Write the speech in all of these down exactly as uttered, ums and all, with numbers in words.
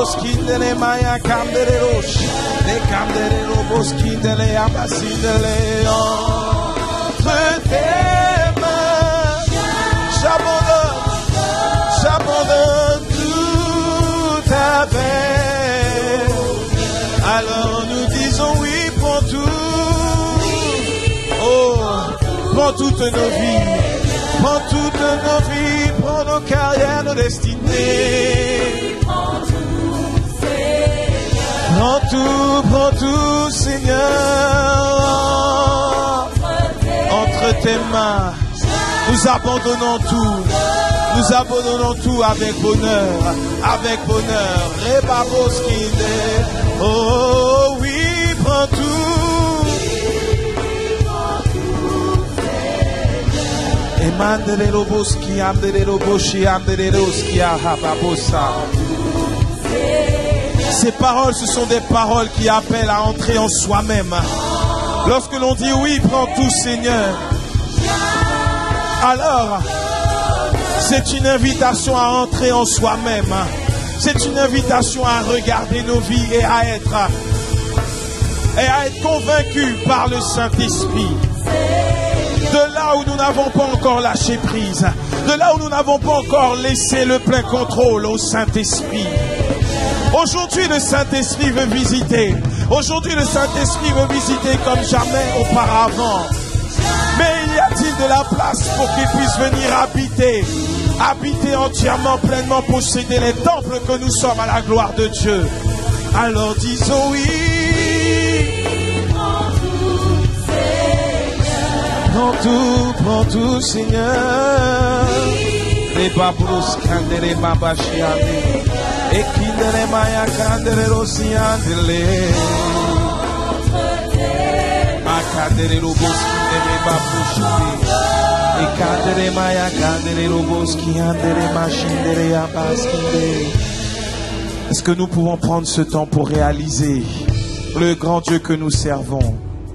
boskindele maya kandere rosh. Les kandere ro boskindele abasindele. Entre tes mains, j'abandonne, j'abandonne tout avec. Alors nous disons oui, prends tout. Oh, prends toutes nos vies, prends toutes nos vies, prends nos carrières, nos destinées. Prends tout, prends tout, Seigneur. Entre tes mains, nous abandonnons tout. Nous abandonnons tout avec bonheur, avec bonheur. Rebaboskinde. Oh oui, prends tout. Emandele roboski, amdele roboshi, amdele roski, ahababosa. Ces paroles, ce sont des paroles qui appellent à entrer en soi-même. Lorsque l'on dit oui, prends tout, Seigneur, alors c'est une invitation à entrer en soi-même. C'est une invitation à regarder nos vies et à être, et à être convaincus par le Saint-Esprit. De là où nous n'avons pas encore lâché prise, de là où nous n'avons pas encore laissé le plein contrôle au Saint-Esprit. Aujourd'hui, le Saint-Esprit veut visiter. Aujourd'hui, le Saint-Esprit veut visiter comme jamais auparavant. Mais y a-t-il de la place pour qu'il puisse venir habiter, habiter entièrement, pleinement, posséder les temples que nous sommes à la gloire de Dieu? Alors disons oui. Prends tout, prends tout, Seigneur. Les babros kandere babashiande. Et kindere maya kandere rosiandele. Akandere roboskindere babushide. Et kandere maya kandere roboskiandere machindere abaskinde. Est-ce que nous pouvons prendre ce temps pour réaliser le grand Dieu que nous servons?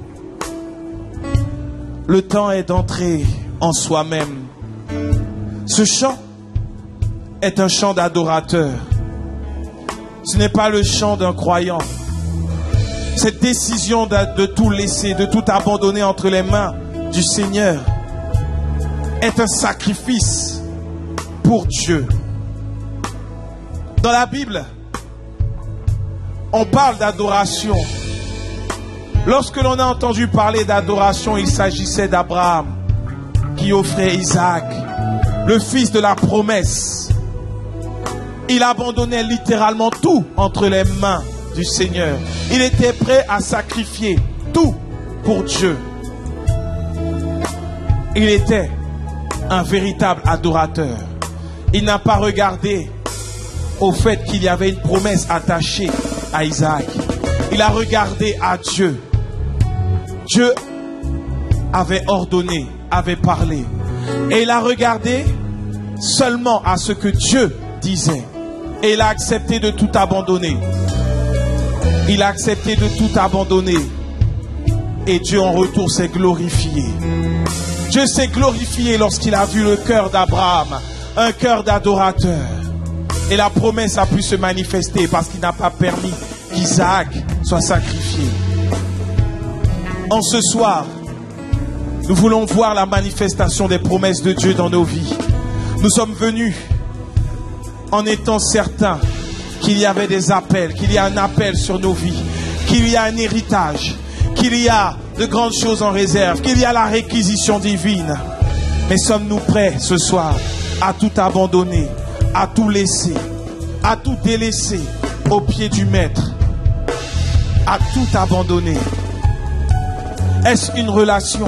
Le temps est d'entrer en soi-même. Ce chant est un chant d'adorateur. Ce n'est pas le chant d'un croyant. Cette décision de, de tout laisser, de tout abandonner entre les mains du Seigneur est un sacrifice pour Dieu. Dans la Bible, on parle d'adoration. Lorsque l'on a entendu parler d'adoration, il s'agissait d'Abraham qui offrait Isaac, le fils de la promesse. Il abandonnait littéralement tout entre les mains du Seigneur. Il était prêt à sacrifier tout pour Dieu. Il était un véritable adorateur. Il n'a pas regardé au fait qu'il y avait une promesse attachée à Isaac. Il a regardé à Dieu. Dieu avait ordonné, avait parlé. Et il a regardé seulement à ce que Dieu disait. Et il a accepté de tout abandonner. Il a accepté de tout abandonner. Et Dieu en retour s'est glorifié. Dieu s'est glorifié lorsqu'il a vu le cœur d'Abraham. Un cœur d'adorateur. Et la promesse a pu se manifester parce qu'il n'a pas permis qu'Isaac soit sacrifié. En ce soir, nous voulons voir la manifestation des promesses de Dieu dans nos vies. Nous sommes venus en étant certains qu'il y avait des appels, qu'il y a un appel sur nos vies, qu'il y a un héritage, qu'il y a de grandes choses en réserve, qu'il y a la réquisition divine. Mais sommes-nous prêts ce soir à tout abandonner, à tout laisser, à tout délaisser au pied du Maître, à tout abandonner? Est-ce une relation?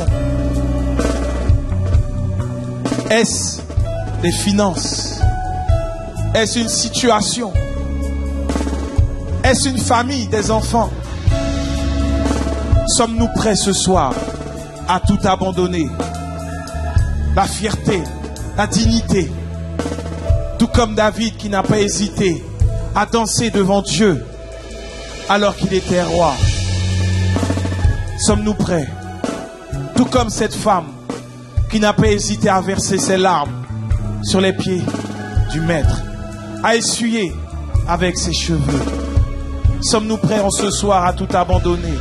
Est-ce des finances? Est-ce une situation? Est-ce une famille, des enfants? Sommes-nous prêts ce soir à tout abandonner? La fierté, la dignité, tout comme David qui n'a pas hésité à danser devant Dieu alors qu'il était roi. Sommes-nous prêts? Tout comme cette femme qui n'a pas hésité à verser ses larmes sur les pieds du Maître, à essuyer avec ses cheveux. Sommes-nous prêts en ce soir à tout abandonner?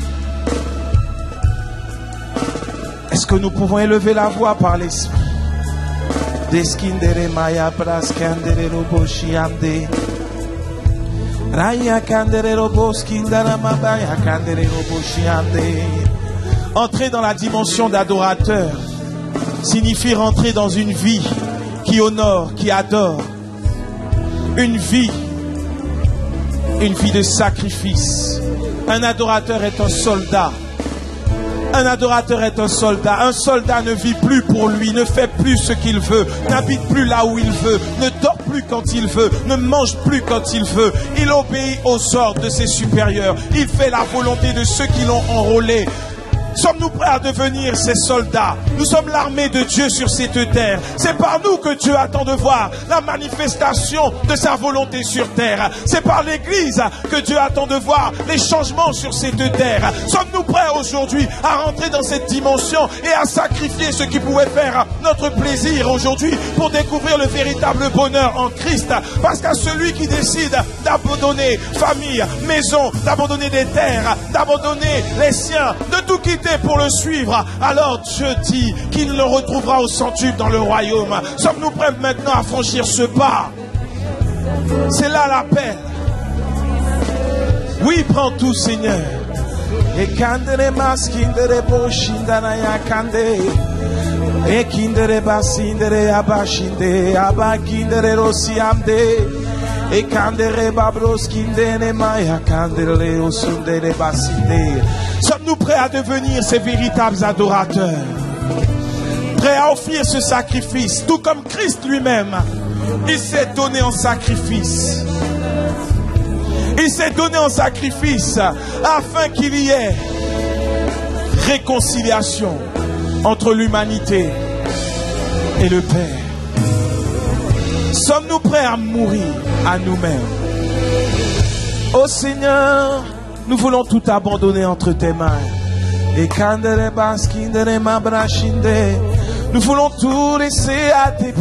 Est-ce que nous pouvons élever la voix par l'esprit? Deskindere maya praskandere roboshiande. Raya kandere roboskindara mabaya kandere roboshiande. Entrer dans la dimension d'adorateur signifie rentrer dans une vie qui honore, qui adore. Une vie, une vie de sacrifice. Un adorateur est un soldat. Un adorateur est un soldat. Un soldat ne vit plus pour lui, ne fait plus ce qu'il veut, n'habite plus là où il veut, ne dort plus quand il veut, ne mange plus quand il veut. Il obéit aux ordres de ses supérieurs. Il fait la volonté de ceux qui l'ont enrôlé. Sommes-nous prêts à devenir ces soldats? Nous sommes l'armée de Dieu sur cette terre. C'est par nous que Dieu attend de voir la manifestation de sa volonté sur terre. C'est par l'Église que Dieu attend de voir les changements sur cette terre. Sommes-nous prêts aujourd'hui à rentrer dans cette dimension et à sacrifier ce qui pouvait faire notre plaisir aujourd'hui pour découvrir le véritable bonheur en Christ? Parce qu'à celui qui décide d'abandonner famille, maison, d'abandonner des terres, d'abandonner les siens, de tout quitter pour le suivre, alors Dieu dit qu'il le retrouvera au centuple dans le royaume. Sommes-nous prêts maintenant à franchir ce pas? C'est là l'appel. Oui, prends tout, Seigneur. Et kandere maskindere boshindanaya kande. Et kindere basindere abashinde abakindere rosiamde. Et kandere babroskindene maya kandere osundere basinde. Sommes-nous prêts à devenir ces véritables adorateurs? Prêts à offrir ce sacrifice, tout comme Christ lui-même, il s'est donné en sacrifice. Il s'est donné en sacrifice afin qu'il y ait réconciliation entre l'humanité et le Père. Sommes-nous prêts à mourir à nous-mêmes? Ô Seigneur, nous voulons tout abandonner entre tes mains. Et kandere baskindere mabrashinde. Nous voulons tout laisser à tes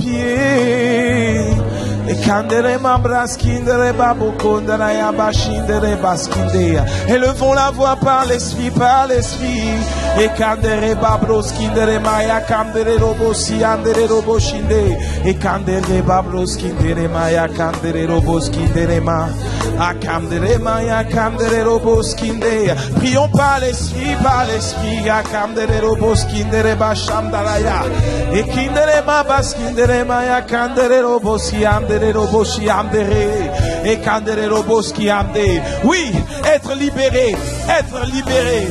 pieds. Et kandere mabraskindere babokondara yabashindere baskinde. Élevons la voix par l'esprit, par l'esprit. Et kandere babroskindere maya kandere robosi andere roboshinde. Et kandere babroskindere maya kandere roboskindere ma. Akandere maya kandere roboskinde. Prions par l'esprit, par l'esprit. Akandere roboskindere bashamdaraya. Et kindere ma baskindere maya kandere robosi andere roboshi andere. Et kandere roboski ande. Oui, être libéré, être libéré.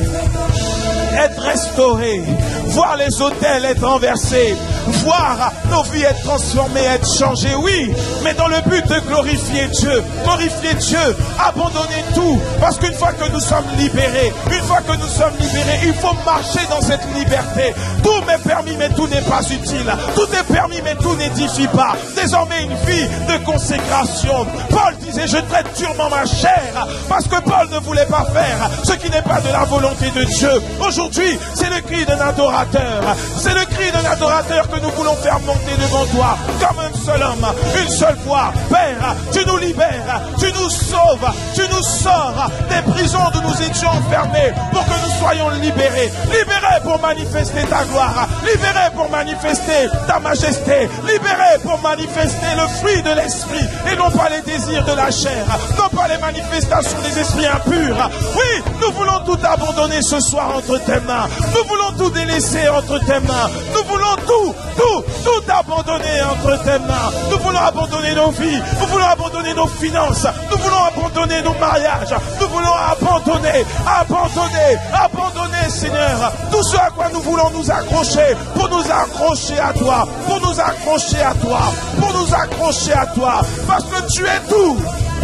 Être restauré, voir les autels être renversés, voir nos vies être transformées, être changées, oui, mais dans le but de glorifier Dieu, glorifier Dieu, abandonner tout, parce qu'une fois que nous sommes libérés, une fois que nous sommes libérés, il faut marcher dans cette liberté. Tout m'est permis, mais tout n'est pas utile. Tout est permis, mais tout n'édifie pas. Désormais, une vie de consécration. Paul disait, je traite durement ma chair, parce que Paul ne voulait pas faire ce qui n'est pas de la volonté de Dieu. Aujourd'hui, c'est le cri d'un adorateur. C'est le cri d'un adorateur que nous voulons faire monter devant toi, comme un seul homme, une seule voix. Père, tu nous libères, tu nous sauves, tu nous sors des prisons où nous étions enfermés pour que nous soyons libérés. Libérés pour manifester ta gloire, libérés pour manifester ta majesté, libérés pour manifester le fruit de l'esprit et non pas les désirs de la chair, non pas les manifestations des esprits impurs. Oui, nous voulons tout abandonner ce soir entre tes mains. Nous voulons tout délaisser entre tes mains. Nous voulons tout, tout, tout abandonner entre tes mains. Nous voulons abandonner nos vies. Nous voulons abandonner nos finances. Nous voulons abandonner nos mariages. Nous voulons abandonner, abandonner, abandonner, Seigneur, tout ce à quoi nous voulons nous accrocher, pour nous accrocher à toi, pour nous accrocher à toi, pour nous accrocher à toi, parce que tu es tout.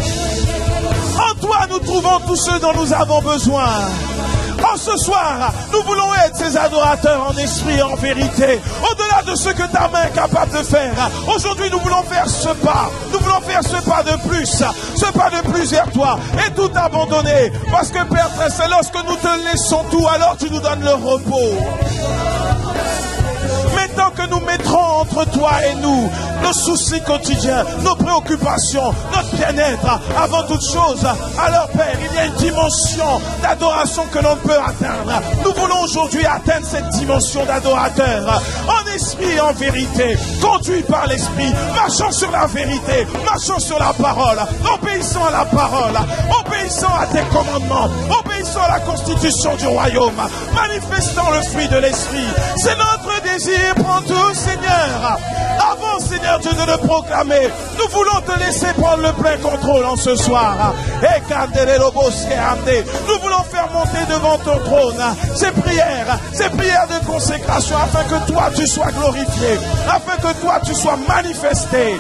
En toi, nous trouvons tout ce dont nous avons besoin. En ce soir, nous voulons être ces adorateurs en esprit et en vérité, au-delà de ce que ta main est capable de faire. Aujourd'hui, nous voulons faire ce pas. Nous voulons faire ce pas de plus, ce pas de plus vers toi et tout abandonner. Parce que Père très saint, lorsque nous te laissons tout, alors tu nous donnes le repos. Mais l'instant que nous mettrons entre toi et nous nos soucis quotidiens, nos préoccupations, notre bien-être, avant toute chose, alors Père, il y a une dimension d'adoration que l'on ne peut atteindre. Nous voulons aujourd'hui atteindre cette dimension d'adorateur, en esprit et en vérité, conduit par l'esprit, marchant sur la vérité, marchant sur la parole, obéissant à la parole, obéissant à tes commandements, obéissant à la constitution du royaume, manifestant le fruit de l'esprit. C'est notre désir pour tout, Seigneur. Avant, Seigneur Dieu, de le proclamer, nous voulons te laisser prendre le plein contrôle en ce soir. Nous voulons faire monter devant ton trône ces prières, ces prières de consécration, afin que toi tu sois glorifié, afin que toi tu sois manifesté.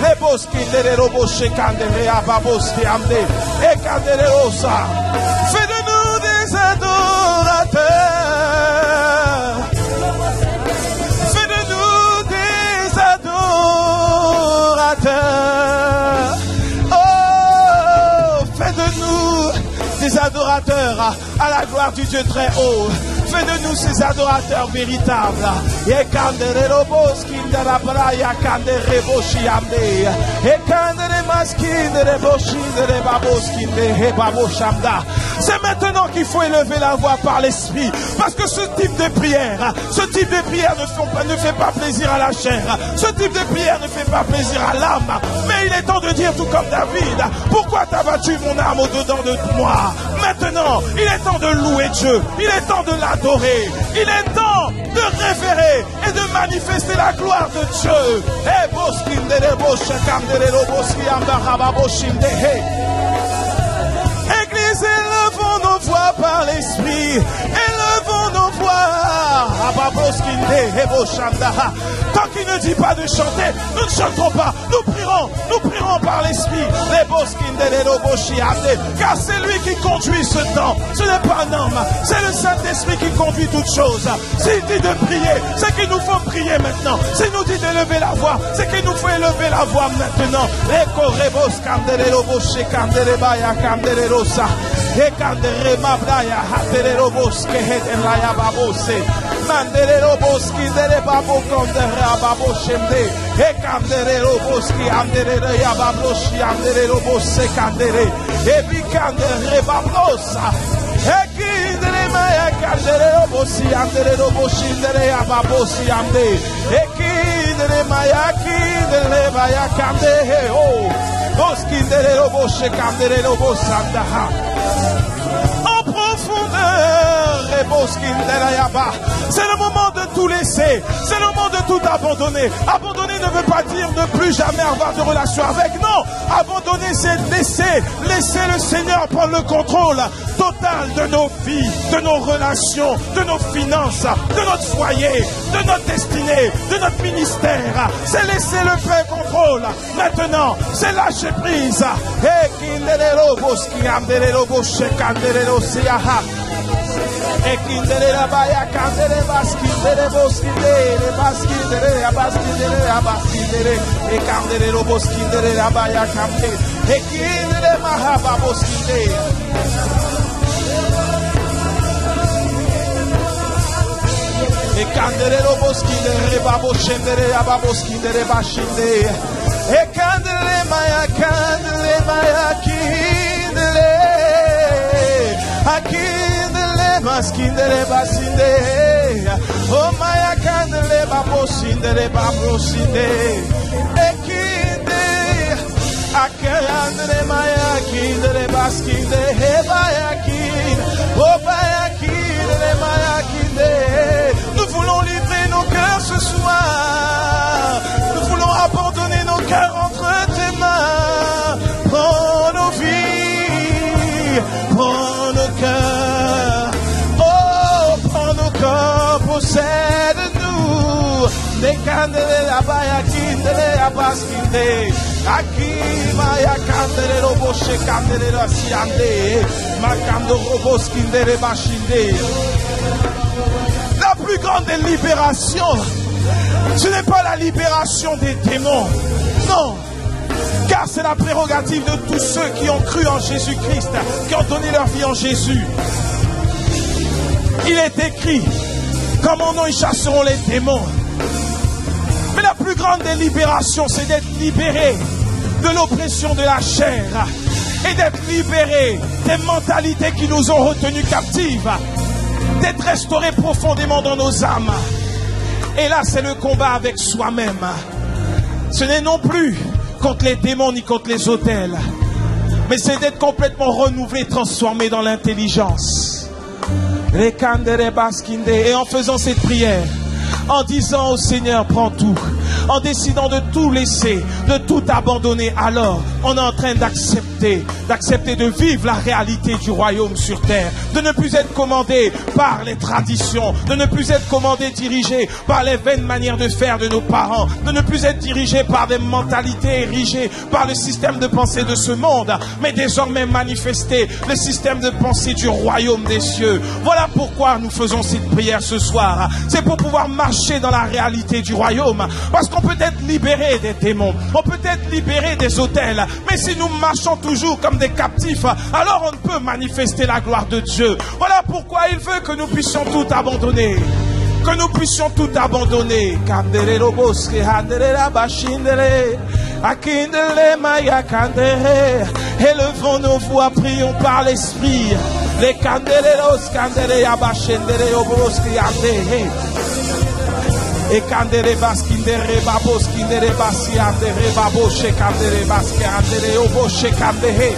Fais de nous des adorateurs. Fais de nous des adorateurs. Oh, fais de nous des adorateurs à la gloire du Dieu très haut. Fais de nous ces adorateurs véritables. C'est maintenant qu'il faut élever la voix par l'esprit. Parce que ce type de prière, ce type de prière ne fait pas, ne fait pas plaisir à la chair. Ce type de prière ne fait pas plaisir à l'âme. Mais il est temps de dire tout comme David: pourquoi t'as battu mon âme au-dedans de moi? Maintenant, il est temps de louer Dieu. Il est temps de l'adorer. Il est temps de révérer et de manifester la gloire de Dieu. Église, élevons nos voix par l'esprit. Élevons nos voix. Tant qu'il ne dit pas de chanter, nous ne chanterons pas. Nous prierons, nous prierons par l'esprit. Car c'est lui qui conduit ce temps. Ce n'est pas un homme, c'est le Saint-Esprit qui conduit toutes choses. S'il dit de prier, c'est qu'il nous faut prier maintenant. S'il nous dit d'élever la voix, c'est qu'il nous faut élever la voix maintenant. Mandere roboski dere babo kondere ababo shemde e kandere roboski andere ya babo shi andere robose kandere e bi kandere babosa e kindere maya kandere robosi andere roboshi dere ya babo si ande e kindere maya kindere maya kandere o boski dere robose kandere robosanda ha en profondeur. C'est le moment de tout laisser. C'est le moment de tout abandonner. Abandonner ne veut pas dire ne plus jamais avoir de relation avec. Non, abandonner c'est laisser. Laisser le Seigneur prendre le contrôle total de nos vies, de nos relations, de nos finances, de notre foyer, de notre destinée, de notre ministère. C'est laisser le plein contrôle. Maintenant, c'est lâcher prise. E kindere la baya kandere baskindere boskindere baskindere baskindere baskindere e kandere lo boskindere la baya kandere e kindere mahaba boskindere e kandere lo boskindere babo scendere a babo skindere bashindere e kandere maya kandere maya kindere akindere maskindere basinde oh maya kandere babo sindere babo sinde ekinde akandere maya kindere baskinde he maya kin oh maya kindere maya kinde. Nous voulons livrer nos cœurs ce soir. Nous voulons abandonner nos cœurs entre tes mains. Prends nos vies, prends nos cœurs. Oh, prends nos corps, possède-nous. Nekandele la baya kindele la baskinde. Aki maya kandele robo shekandele la siande. Makando robo skindele bashinde. La plus grande des libérations, ce n'est pas la libération des démons. Non. Car c'est la prérogative de tous ceux qui ont cru en Jésus-Christ, qui ont donné leur vie en Jésus. Il est écrit, comme mon nom ils chasseront les démons. plus grande des libérations, c'est d'être libéré de l'oppression de la chair et d'être libéré des mentalités qui nous ont retenus captives, d'être restauré profondément dans nos âmes. Et là, c'est le combat avec soi-même. Ce n'est non plus contre les démons ni contre les autels, mais c'est d'être complètement renouvelé, transformé dans l'intelligence. Et en faisant cette prière, en disant au Seigneur, prends tout, en décidant de tout laisser, de tout abandonner, alors on est en train d'accepter, d'accepter de vivre la réalité du royaume sur terre, de ne plus être commandé par les traditions, de ne plus être commandé, dirigé par les vaines manières de faire de nos parents, de ne plus être dirigé par des mentalités érigées par le système de pensée de ce monde, mais désormais manifester le système de pensée du royaume des cieux. Voilà pourquoi nous faisons cette prière ce soir. C'est pour pouvoir marcher dans la réalité du royaume, parce qu'on peut être libéré des démons, on peut être libéré des autels, mais si nous marchons toujours comme des captifs, alors on ne peut manifester la gloire de Dieu. Voilà pourquoi il veut que nous puissions tout abandonner, que nous puissions tout abandonner. Élevons nos voix, prions par l'esprit. Les candeleros, candere abashendere obroski ande. Et candere baskindere babos kindere basi andere baboshe candere baske andere oboshe candere.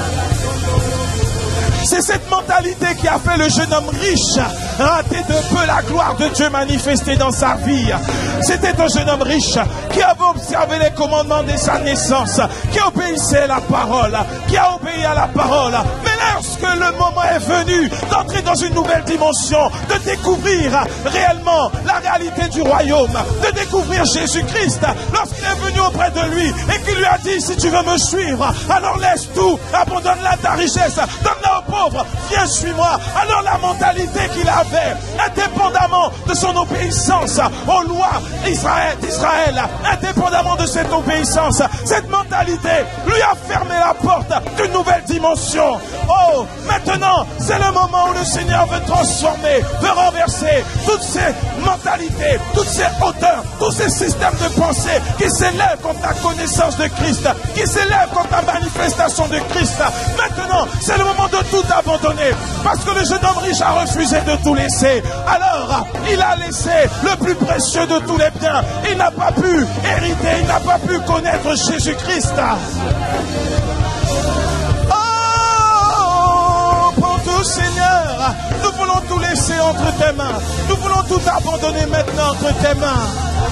C'est cette mentalité qui a fait le jeune homme riche rater de peu la gloire de Dieu manifestée dans sa vie. C'était un jeune homme riche qui avait observé les commandements de sa naissance, qui obéissait à la parole, qui a obéi à la parole. Mais lorsque le moment est venu d'entrer dans une nouvelle dimension, de découvrir réellement la réalité du royaume, de découvrir Jésus-Christ, lorsqu'il est venu auprès de lui et qu'il lui a dit, si tu veux me suivre, alors laisse tout, abandonne-la ta richesse, donne-la au pauvre, viens, suis-moi. Alors la mentalité qu'il avait, indépendamment de son obéissance aux lois d'Israël, d'Israël, indépendamment de cette obéissance, cette mentalité lui a fermé la porte d'une nouvelle dimension. Oh, maintenant, c'est le moment où le Seigneur veut transformer, veut renverser toutes ces mentalités, toutes ces hauteurs, tous ces systèmes de pensée qui s'élèvent contre la connaissance de Christ, qui s'élèvent contre la manifestation de Christ. Maintenant, c'est le moment de tout abandonner, parce que le jeune homme riche a refusé de tout laisser. Alors, il a laissé le plus précieux de tous les biens. Il n'a pas pu hériter, il n'a pas pu connaître Jésus-Christ. Oh, prends tout, Seigneur. Nous voulons tout laisser entre tes mains. Nous voulons tout abandonner maintenant entre tes mains.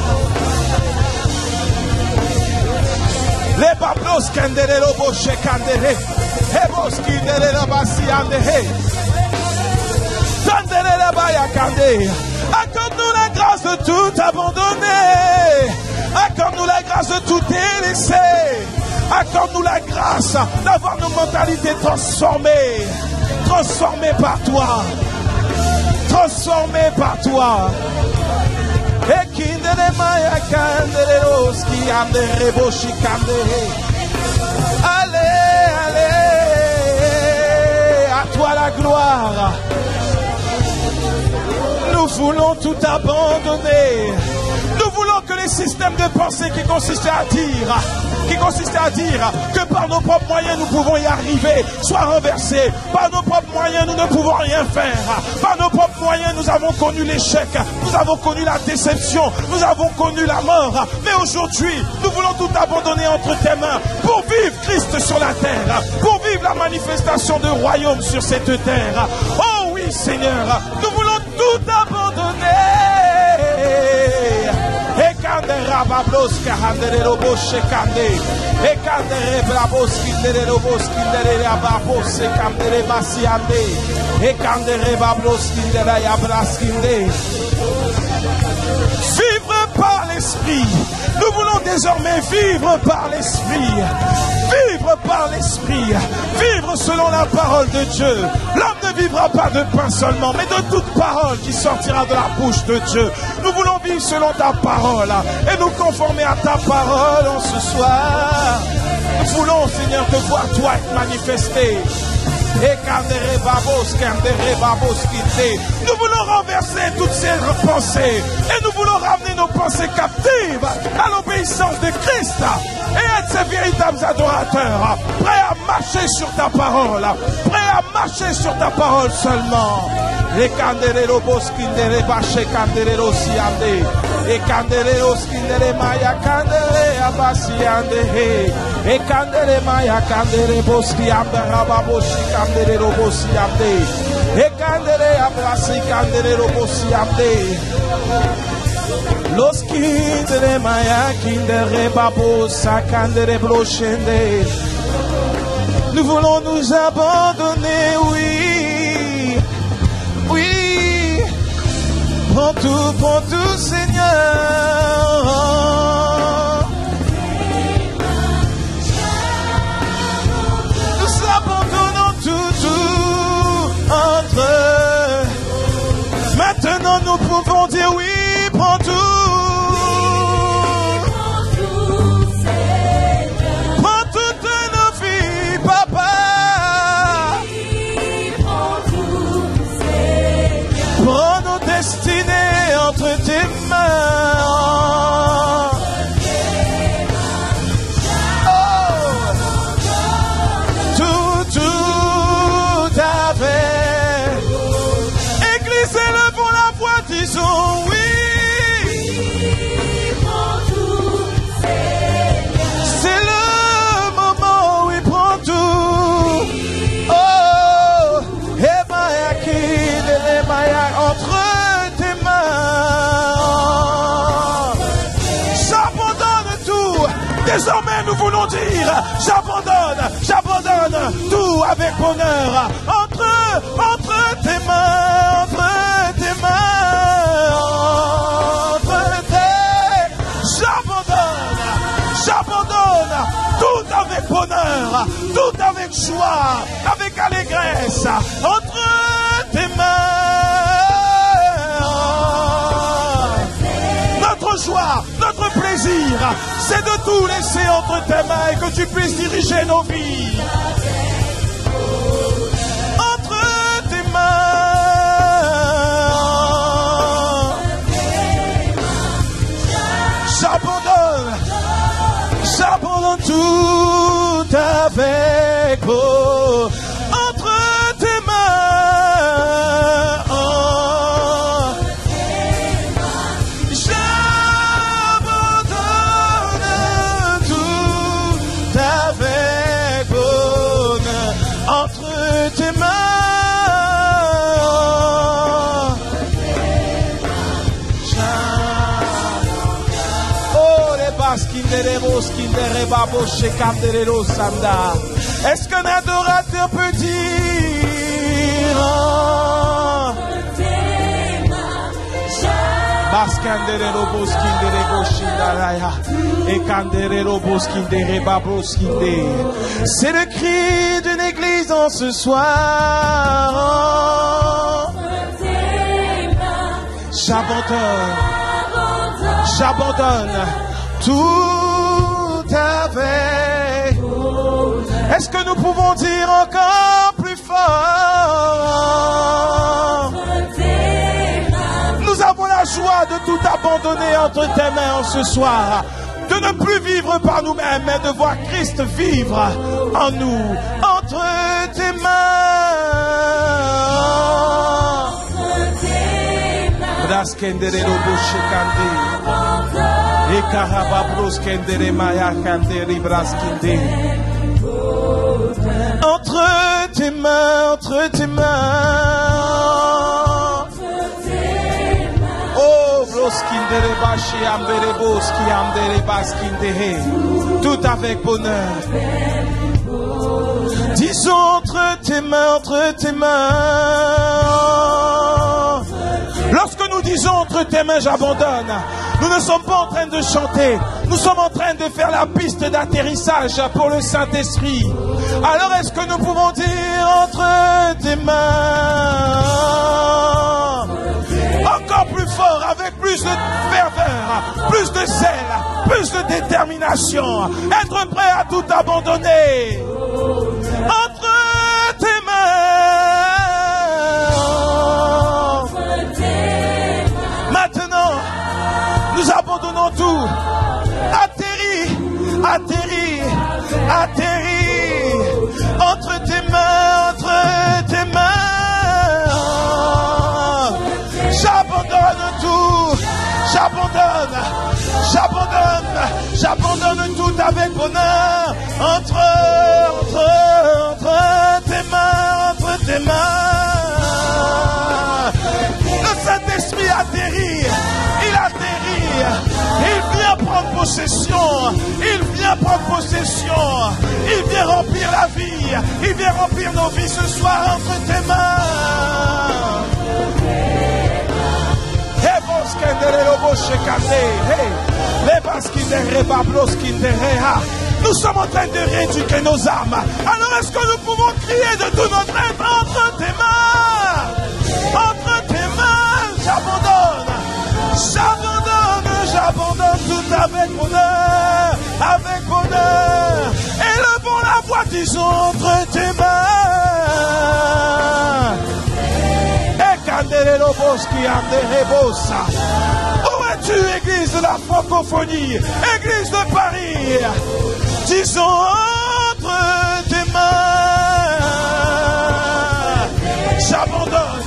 Les bablos kandere lobo shekandere. Hebos kindere labasi ande. Tandere labaya kande. Accorde-nous la grâce de tout abandonner. Accorde-nous la grâce de tout délaisser. Accorde-nous la grâce d'avoir nos mentalités transformées. Transformées par toi. Transformées par toi. Et kindere maya kandere roski ande reboshi kande. Allez, allez, à toi la gloire. Nous voulons tout abandonner. Nous voulons que les systèmes de pensée qui consistaient à dire, qui consistaient à dire que par nos propres moyens nous pouvons y arriver, soient renversés. Par nos propres moyens nous ne pouvons rien faire. Par nos propres moyens nous avons connu l'échec, nous avons connu la déception, nous avons connu la mort. Mais aujourd'hui, nous voulons tout abandonner entre tes mains pour vivre Christ sur la terre, pour vivre la manifestation de royaume sur cette terre. Oh oui, Seigneur, nous voulons tout abandonner. Et quand les rabablos kahandere roboshe kande, et quand les rababos kindere robos kindere rababos kandere basiande, et quand les rabablos kindere yabras kinde. Vivre par l'esprit. Nous voulons désormais vivre par l'esprit. Vivre par l'esprit. Vivre selon la parole de Dieu. L'homme ne vivra pas de pain seulement, mais de toute parole qui sortira de la bouche de Dieu. Nous voulons vivre selon ta parole et nous conformer à ta parole en ce soir. Nous voulons, Seigneur, te voir toi être manifesté. Nous voulons renverser toutes ces pensées et nous voulons ramener nos pensées captives à l'obéissance de Christ et être ces véritables adorateurs, prêts à marcher sur ta parole, prêts à marcher sur ta parole seulement. Et candelero boskindere bache candelero siande et candelero skindere maya candere abasiande e candere maya candere boski ambra boshi candelero bosiande e candere abrasi candelero bosiande los kindere maya kindere babosa candere blochende. Nous voulons nous abandonner, oui. Oui, prends tout, prends tout, Seigneur. Nous abandonnons tout, tout entre. Maintenant, nous pouvons dire oui, prends tout. Prends toutes nos vies, Papa. Prends nos destinées entre tes mains. Oh, tout, tout avec. Église, élevons la voix, disons oui. C'est le moment où il prend tout. Oh, et Maya qui est Maya entre tes mains. J'abandonne tout. Désormais, nous voulons dire j'abandonne, j'abandonne tout avec bonheur. Entre, entre tes mains, entre tes mains, entre tes. J'abandonne, j'abandonne tout avec bonheur, tout avec joie, avec allégresse. Entre tes mains. Notre joie, notre plaisir, c'est de tout laisser entre tes mains et que tu puisses diriger nos vies. Entre tes mains. J'abandonne, j'abandonne tout avec vous. Entre tes mains. Oh. J'abandonne tout avec bonheur. Entre tes mains. Oh, les basquinderos, kinderebabo, chekanderero sanda. Est-ce qu'un adorateur peut dire Baskanderero boskinderebo shindaraya et kanderero boskinderebabo skinde. C'est le cri d'une église en ce soir. J'abandonne, j'abandonne tout avec. Est-ce que nous pouvons dire encore plus fort? Nous avons la joie de tout abandonner entre tes mains en ce soir. De ne plus vivre par nous-mêmes, mais de voir Christ vivre en nous. Entre tes mains. Entre tes mains, entre tes mains. Oh, tout avec bonheur. Disons entre tes mains, entre tes mains. Lorsque nous disons entre tes mains, j'abandonne, nous ne sommes pas en train de chanter. Nous sommes en train de faire la piste d'atterrissage pour le Saint-Esprit. Alors est-ce que nous pouvons dire entre tes mains? Encore plus fort, avec plus de ferveur, plus de zèle, plus de détermination. Être prêt à tout abandonner. Entre tes mains. atterrit, atterrit entre tes mains, entre tes mains. J'abandonne tout, j'abandonne, j'abandonne, j'abandonne tout avec bonheur entre, entre, entre tes mains, entre tes mains. Le Saint-Esprit atterrit, il atterrit, il vient prendre possession, il vient prendre possession, il vient remplir la vie, il vient remplir nos vies ce soir entre tes mains. Nous sommes en train de rééduquer nos âmes. Alors est-ce que nous pouvons crier de tout notre être entre tes mains? Entre tes mains, j'abandonne, j'abandonne, j'abandonne tout avec bonheur, avec bonheur. Élevons la voix, disons entre tes mains. Où es-tu, Église de la francophonie, Église de Paris? Disons entre tes mains, j'abandonne.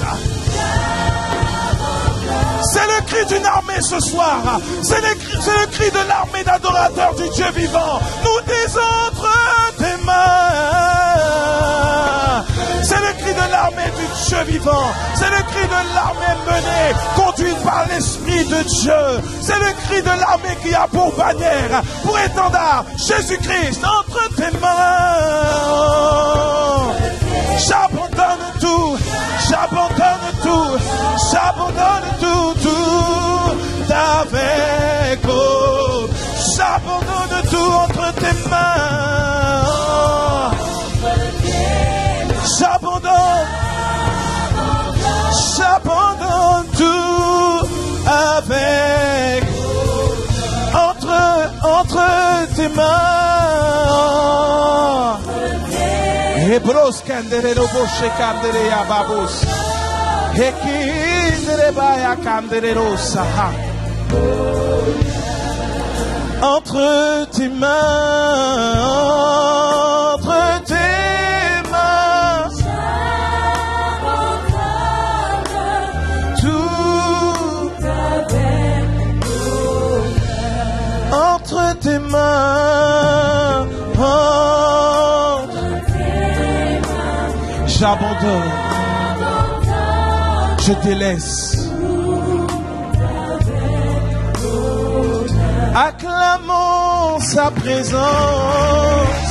C'est le cri d'une armée ce soir. C'est le, c'est le cri de l'armée d'adorateurs du Dieu vivant. Nous disons entre tes mains. C'est le cri de l'armée du Dieu vivant. C'est le cri de l'armée menée, conduite par l'Esprit de Dieu. C'est le cri de l'armée qui a pour bannière, pour étendard, Jésus-Christ entre tes mains. J'abandonne tout, j'abandonne tout, j'abandonne tout, tout avec vous. J'abandonne tout entre tes mains. J'abandonne, j'abandonne tout avec entre, entre tes mains. Hebros kandere roboshe kandere ya babos. Hekindere baya kandere rosa. Entre tes mains, entre tes mains, tout entre tes mains, entre j'abandonne, je délaisse. Acclamons sa présence.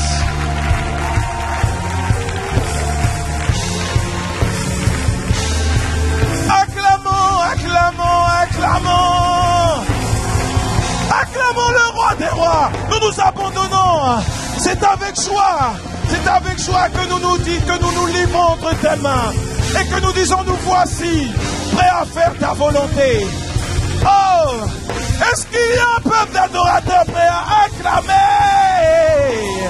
Acclamons, acclamons, acclamons. Acclamons le roi des rois. Nous nous abandonnons. C'est avec joie. C'est avec joie que nous nous disons, que nous nous livrons entre tes mains. Et que nous disons, nous voici, prêts à faire ta volonté. Oh! Est-ce qu'il y a un peuple d'adorateurs prêts à acclamer?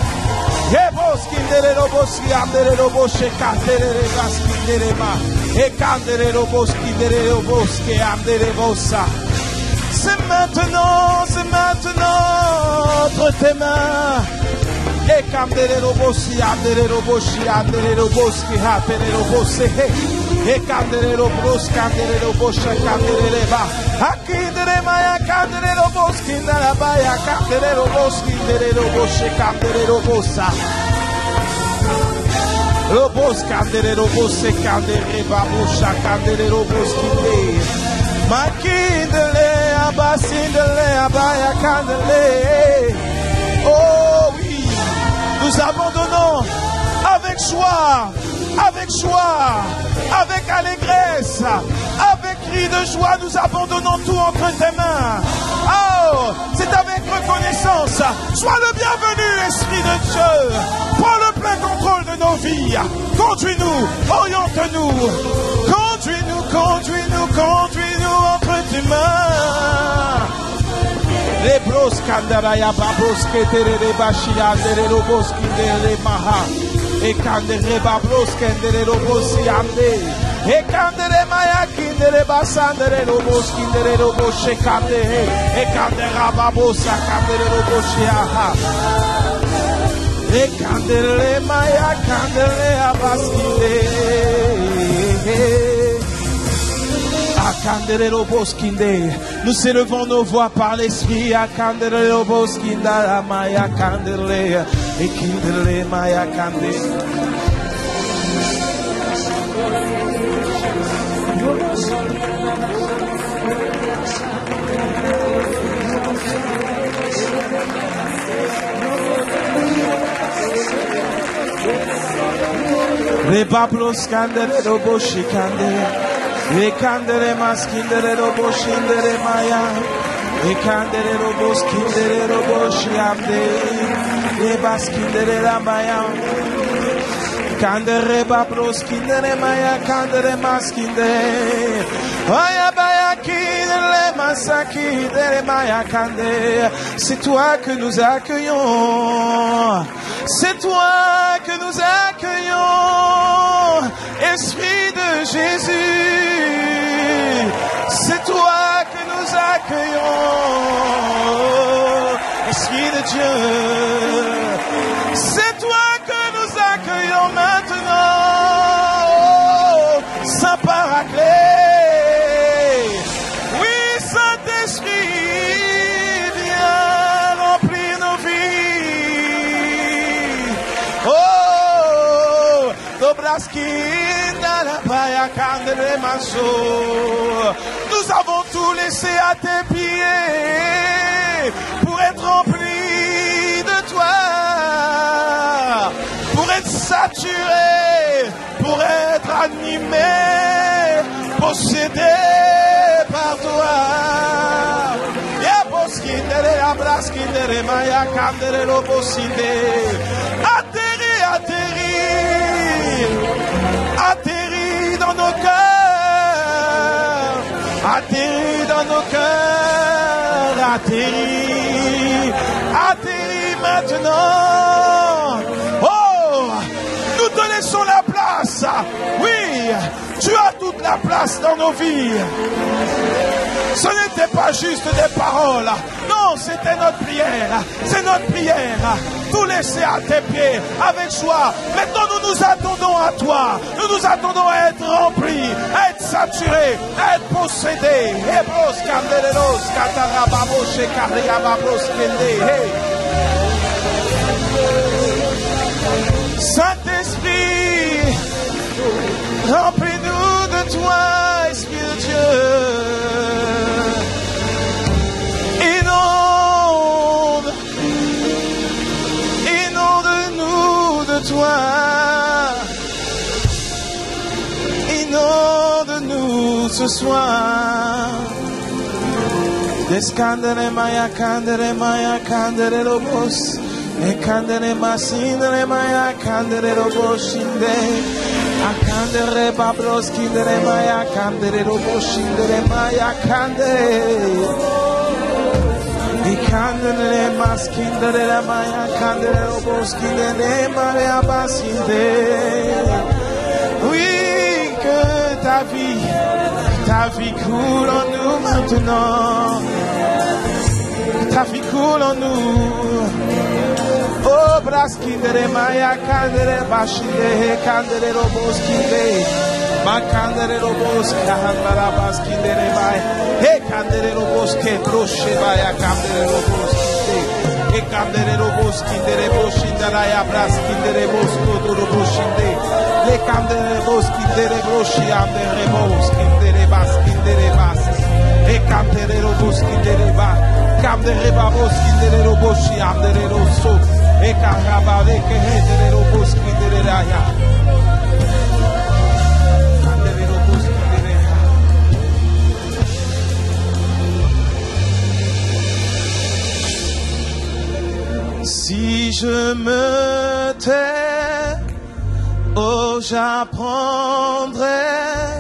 C'est maintenant, c'est maintenant entre tes mains. E candere robosi, andere robosi, andere roboski, hatere robose, e candere robos, candere robosha, candere leva, akindere maya, candere roboski, nara baya, candere roboski, dere roboshe, candere robosa, robos, candere robose, candere babusha, candere roboski, de, makindele, abasindele, abaya, candele, oh oui. Nous abandonnons avec joie, avec joie, avec allégresse, avec cri de joie, nous abandonnons tout entre tes mains. Oh, c'est avec reconnaissance. Sois le bienvenu, Esprit de Dieu. Prends le plein contrôle de nos vies. Conduis-nous, oriente-nous. Conduis-nous, conduis-nous, conduis-nous entre tes mains. Les bros kandaraya babros ketere bashia dere robos kindere maha e kandere babros kendere robos yande E candere maya kindere basandere robos kindere robos shekande. E candere babosa candere robos yaha. E candere maya candere abaskinde. Akandere robos kinde. Nous élevons nos voix par l'esprit. Akandere robos kinda maya candere. E kindere maya candere. Le bablos candere robo shikande, le candere maskindere robo shindere maya, le candere robo skindere robo shiamde, le baskindere la maya, candere bablos kindere maya, candere maskinde, aya baya kindere masakindere maya kande. C'est toi que nous accueillons. C'est toi que nous accueillons, Esprit de Jésus. C'est toi que nous accueillons, Esprit de Dieu. C'est toi que nous accueillons maintenant, Saint Paraclet. Oui, Saint-Esprit, viens remplir nos vies. Oh, nous avons tout laissé à tes pieds pour être remplis de toi, pour être saturés, pour être animés, possédés par toi. Atterris, atterris, atterris dans nos cœurs, atterris dans nos cœurs, atterris, atterris maintenant. Oh, nous te laissons la place. Oui, tu as toute la place dans nos vies. Ce n'était pas juste des paroles. Non, c'était notre prière. C'est notre prière. Tout laisser à tes pieds avec joie. Maintenant, nous nous attendons à toi. Nous nous attendons à être remplis, à être saturés, à être possédés. Saint-Esprit, remplis-nous de toi, Esprit de Dieu. Inonde, inonde-nous de toi. Inonde-nous ce soir. Descandere maya candere maya candere lobos. E candere masindere maya candere loboshinde. A candere bablos kindere maya candere loboshindere maya candere. E candere maskindere maya candere loboskindere maya basinde. Oui, que ta vie, ta vie coule en nous maintenant. Ta vie coule en nous. Oh, braskindere maya candere bashinde candere loboskinde. Ma candere loboske handara baskindere maya. He candere loboske broshe maya candere loboskinde. E candere loboskindere broshindara ya braskindere bosko loboshinde. Le candere loboskindere broshi andere boskindere baskindere bas. E candere loboskindere ba. Candere baboskindere loboshi andere loso. E carabale que rendere robuski de raya. Si je me tais, oh j'apprendrai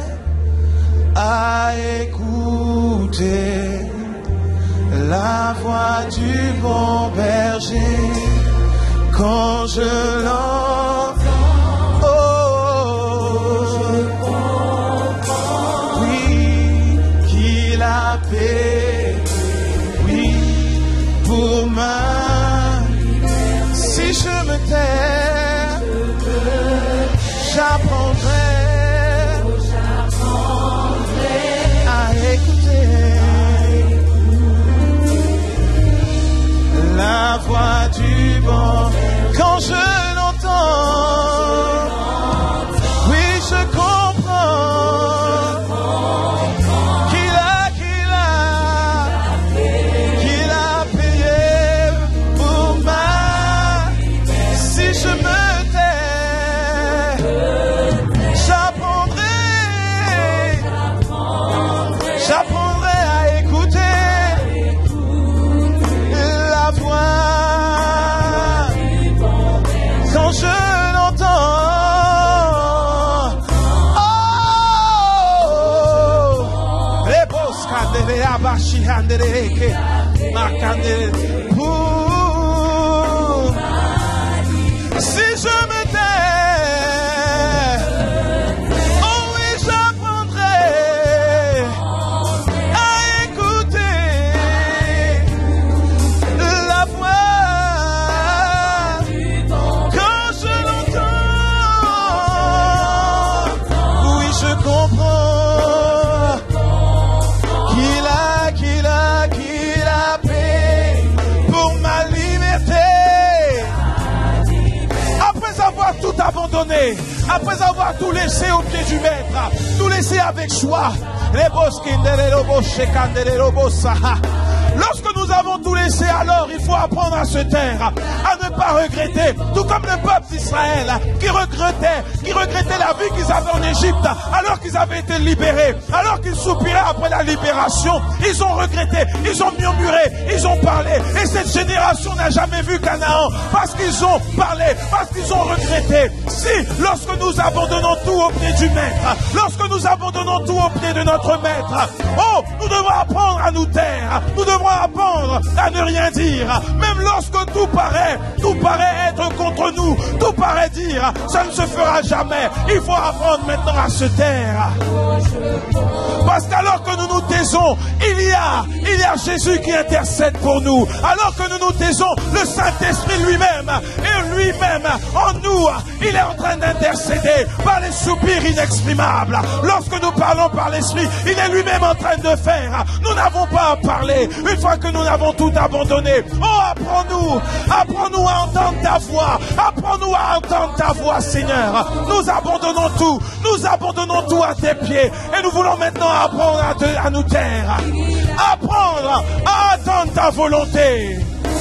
à écouter la voix du bon berger. Quand je l'entends, oh, je me tais, j'apprendrai à écouter la voix du bon. Quand je l'entends, oui, je comprends qu'il a, qu'il a, qu'il a payé pour moi. Si je me tais, j'apprendrai, j'apprendrai à écouter la voix. Quand je l'entends, oh, les boss candele abashi handere ke makandele. Si je me tais, oh oui, j'apprendrai à écouter la voix. Quand je l'entends, oui, je comprends qu'il a, qu'il a, qu'il a payé pour ma liberté. Après avoir tout abandonné, après avoir tout laissé au pied du maître, tout laissé avec joie, les lorsque nous avons tout laissé, alors il faut apprendre à se taire, à ne pas regretter, tout comme le peuple d'Israël qui regrettait, qui regrettait la vie qu'ils avaient en Égypte, alors qu'ils avaient été libérés, alors qu'ils soupiraient après la libération. Ils ont regretté, ils ont murmuré, ils ont parlé, et cette génération n'a jamais vu Canaan, parce qu'ils ont parlé, parce qu'ils ont regretté. Si, lorsque nous abandonnons tout au pied du maître, lorsque nous abandonnons tout au pied de notre maître, oh, nous devons apprendre à nous taire, nous devons apprendre à ne rien dire, même lorsque tout paraît, tout paraît être contre nous, tout paraît dire, ça ne se fera jamais. Il faut apprendre maintenant à se taire. Parce qu'alors que nous nous taisons, il y a, il y a Jésus qui intercède pour nous. Alors que nous nous taisons, le Saint-Esprit lui-même, et lui-même, en nous, il est en train d'intercéder par les soupirs inexprimables. Lorsque nous parlons par l'Esprit, il est lui-même en train de faire. Nous n'avons pas à parler. Une fois que nous avons tout abandonné, oh, apprends-nous, apprends-nous à entendre ta voix, apprends-nous à entendre ta voix, Seigneur. Nous abandonnons tout, nous abandonnons tout à tes pieds, et nous voulons maintenant apprendre à, te, à nous taire, apprendre à attendre ta volonté.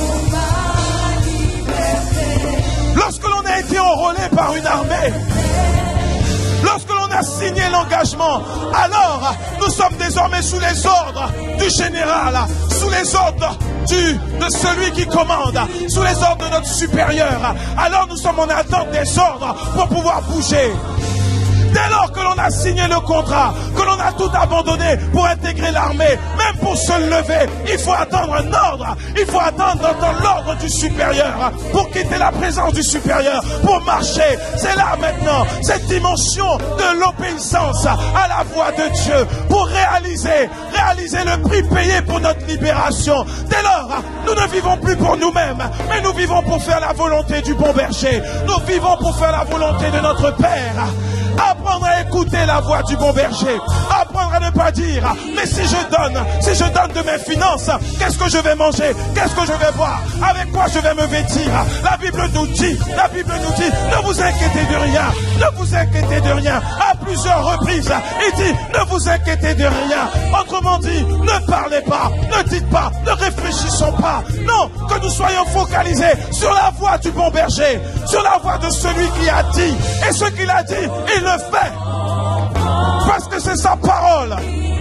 Lorsque l'on a été enrôlé par une armée, lorsque l'on a signé l'engagement, alors nous sommes désormais sous les ordres du général, sous les ordres du, de celui qui commande, sous les ordres de notre supérieur. Alors nous sommes en attente des ordres pour pouvoir bouger. Dès lors que l'on a signé le contrat, que l'on a tout abandonné pour intégrer l'armée, même pour se lever, il faut attendre un ordre. Il faut attendre d'entendre l'ordre du supérieur pour quitter la présence du supérieur, pour marcher. C'est là maintenant, cette dimension de l'obéissance à la voix de Dieu, pour réaliser, réaliser le prix payé pour notre libération. Dès lors, nous ne vivons plus pour nous-mêmes, mais nous vivons pour faire la volonté du bon berger. Nous vivons pour faire la volonté de notre Père. Apprendre à écouter la voix du bon berger. Apprendre à ne pas dire, mais si je donne, si je donne de mes finances, qu'est-ce que je vais manger? Qu'est-ce que je vais boire? Avec quoi je vais me vêtir? La Bible nous dit, la Bible nous dit, ne vous inquiétez de rien. Ne vous inquiétez de rien. À plusieurs reprises, il dit, ne vous inquiétez de rien. Autrement dit, ne parlez pas, ne dites pas, ne réfléchissons pas. Non, que nous soyons focalisés sur la voix du bon berger, sur la voix de celui qui a dit. Et ce qu'il a dit, il le fait. Parce que c'est sa parole.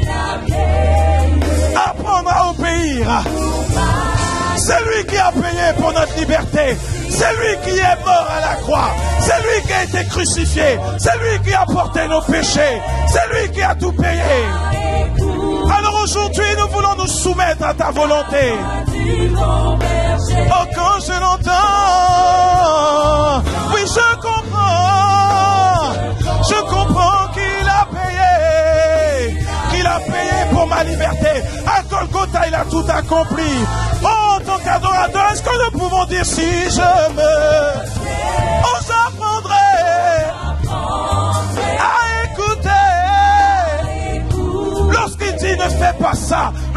Apprendre à obéir. C'est lui qui a payé pour notre liberté. C'est lui qui est mort à la croix. C'est lui qui a été crucifié. C'est lui qui a porté nos péchés. C'est lui qui a tout payé. Alors aujourd'hui, nous voulons nous soumettre à ta volonté. Oh, quand je l'entends, oui, je comprends. Je comprends qu'il a payé. Qu'il a payé pour ma liberté. À Golgotha, il a tout accompli. Oh, en tant qu'adorateur, est-ce que nous pouvons dire si je me...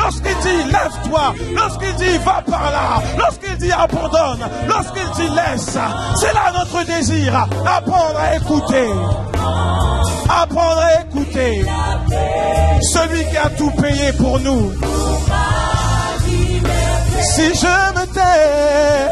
lorsqu'il dit lève-toi, lorsqu'il dit va par là, lorsqu'il dit abandonne, lorsqu'il dit laisse, c'est là notre désir, apprendre à écouter. Apprendre à écouter celui qui a tout payé pour nous. Si je me tais,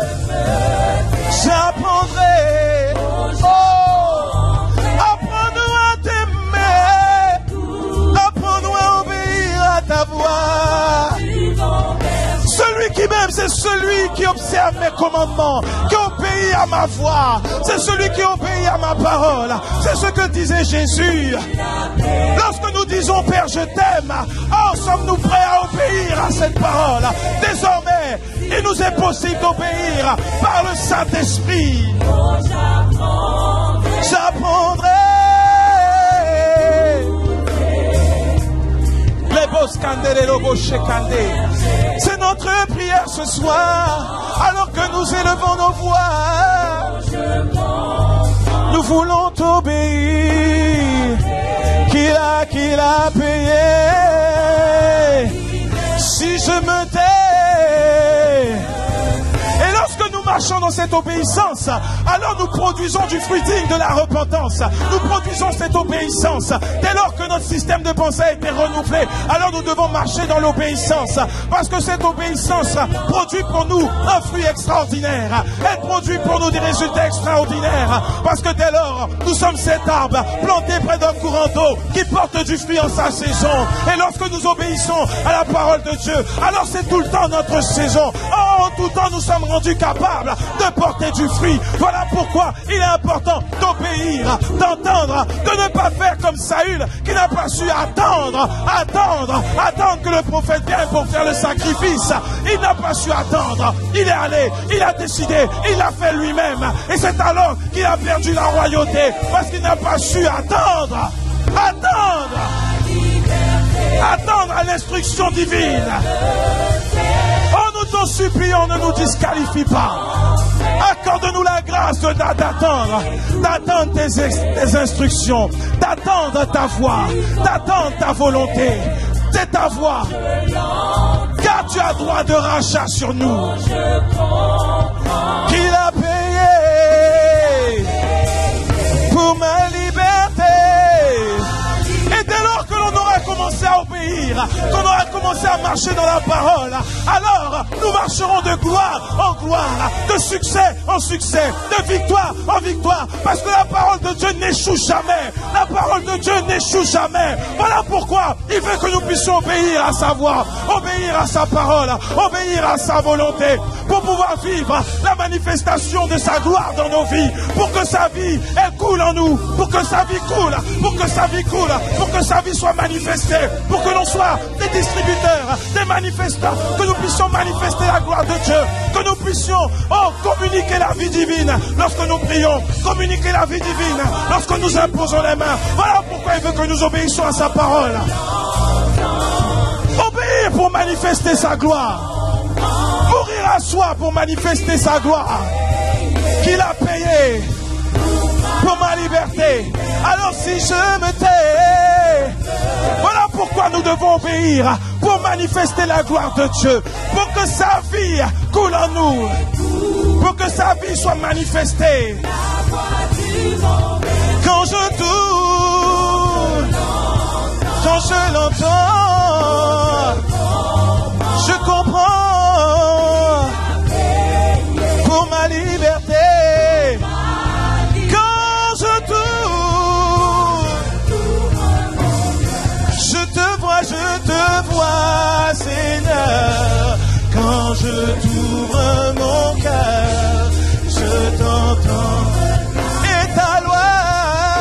j'apprendrai. Oh, apprends-nous à t'aimer, apprends-nous à obéir à ta voix. Celui qui m'aime, c'est celui qui observe mes commandements, qui obéit à ma voix. C'est celui qui obéit à ma parole. C'est ce que disait Jésus. Lorsque nous disons Père, je t'aime, oh, sommes-nous prêts à obéir à cette parole? Désormais, il nous est possible d'obéir par le Saint-Esprit. J'apprendrai. C'est notre prière ce soir, alors que nous élevons nos voix. Nous voulons t'obéir, qu'il a, qu'il a payé. Si je me tais, et lorsque nous marchons dans cette obéissance, alors nous produisons du fruit digne de la repentance. Nous produisons cette obéissance. Dès lors que notre système de pensée a été renouvelé, alors nous devons marcher dans l'obéissance. Parce que cette obéissance produit pour nous un fruit extraordinaire. Elle produit pour nous des résultats extraordinaires. Parce que dès lors, nous sommes cet arbre planté près d'un courant d'eau qui porte du fruit en sa saison. Et lorsque nous obéissons à la parole de Dieu, alors c'est tout le temps notre saison. Oh, en tout temps, nous sommes rendus capables de porter du fruit. Voilà pourquoi il est important d'obéir, d'entendre, de ne pas faire comme Saül qui n'a pas su attendre, attendre, attendre que le prophète vienne pour faire le sacrifice. Il n'a pas su attendre. Il est allé, il a décidé, il l'a fait lui-même. Et c'est alors qu'il a perdu la royauté parce qu'il n'a pas su attendre. Attendre. Attendre à l'instruction divine. Oh, nous t'en supplions, ne nous disqualifie pas. Accorde-nous la grâce d'attendre, d'attendre tes, tes instructions, d'attendre ta voix, d'attendre ta volonté. C'est ta voix. Car tu as droit de rachat sur nous. Qu'il a payé pour ma liberté. Et dès lors que l'on aura commencé à obéir, qu'on aura commencé à marcher dans la parole, alors nous marcherons de gloire en gloire, de succès en succès, de victoire en victoire, parce que la parole de Dieu n'échoue jamais. La parole de Dieu n'échoue jamais. Voilà pourquoi il veut que nous puissions obéir à sa voix, obéir à sa parole, obéir à sa volonté, pour pouvoir vivre la manifestation de sa gloire dans nos vies, pour que sa vie, elle coule en nous, pour que sa vie coule, pour que sa vie coule, pour que sa vie soit manifestée, pour que l'on soit des distributeurs, des manifestants, que nous puissions manifester la gloire de Dieu, que nous puissions, oh, communiquer la vie divine lorsque nous prions, communiquer la vie divine lorsque nous imposons les mains. Voilà pourquoi il veut que nous obéissions à sa parole. Obéir pour manifester sa gloire. Mourir à soi pour manifester sa gloire. Qu'il a payé pour ma liberté. Alors si je me tais, voilà pourquoi nous devons obéir, pour manifester la gloire de Dieu, pour que sa vie coule en nous, pour que sa vie soit manifestée. Quand je tourne, quand je l'entends, je comprends pour ma liberté. Quand je tourne, je te vois, je te vois, Seigneur. Quand je t'ouvre mon cœur, je t'entends. Et ta loi,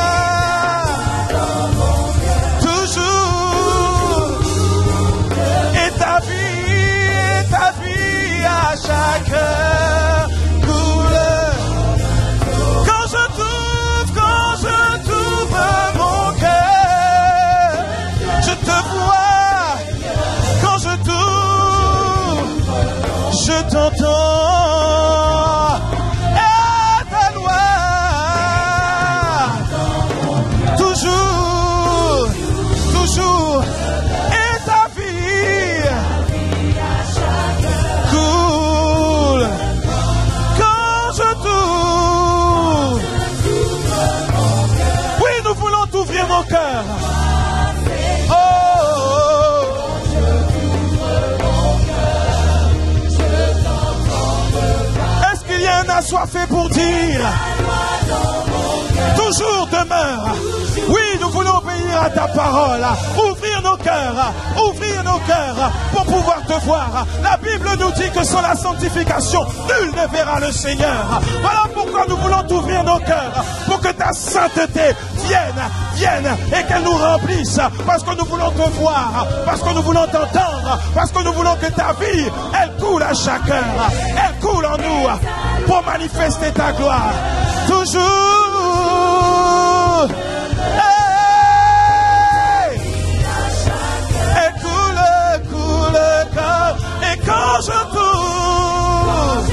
toujours, soit fait pour dire, toujours demeure. Oui, nous voulons obéir à ta parole. Ouvrir nos cœurs, ouvrir nos cœurs pour pouvoir te voir. La Bible nous dit que sans la sanctification, nul ne verra le Seigneur. Voilà pourquoi nous voulons t'ouvrir nos cœurs, pour que ta sainteté vienne, vienne et qu'elle nous remplisse. Parce que nous voulons te voir, parce que nous voulons t'entendre, parce que nous voulons que ta vie, elle coule à chaque heure. Elle coule en nous pour manifester ta gloire. Toujours. Hey! Et coule, coule comme, et quand je t'ouvre,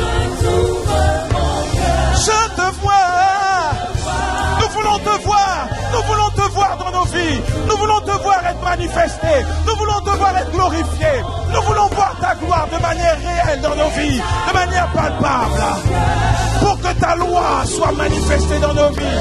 je te vois. Nous voulons te voir, nous voulons te voir dans nos vies, nous voulons te voir être manifesté, nous voulons te voir être glorifié, nous voulons voir ta gloire de manière réelle dans nos vies, de manière palpable, pour que ta loi soit manifestée dans nos vies.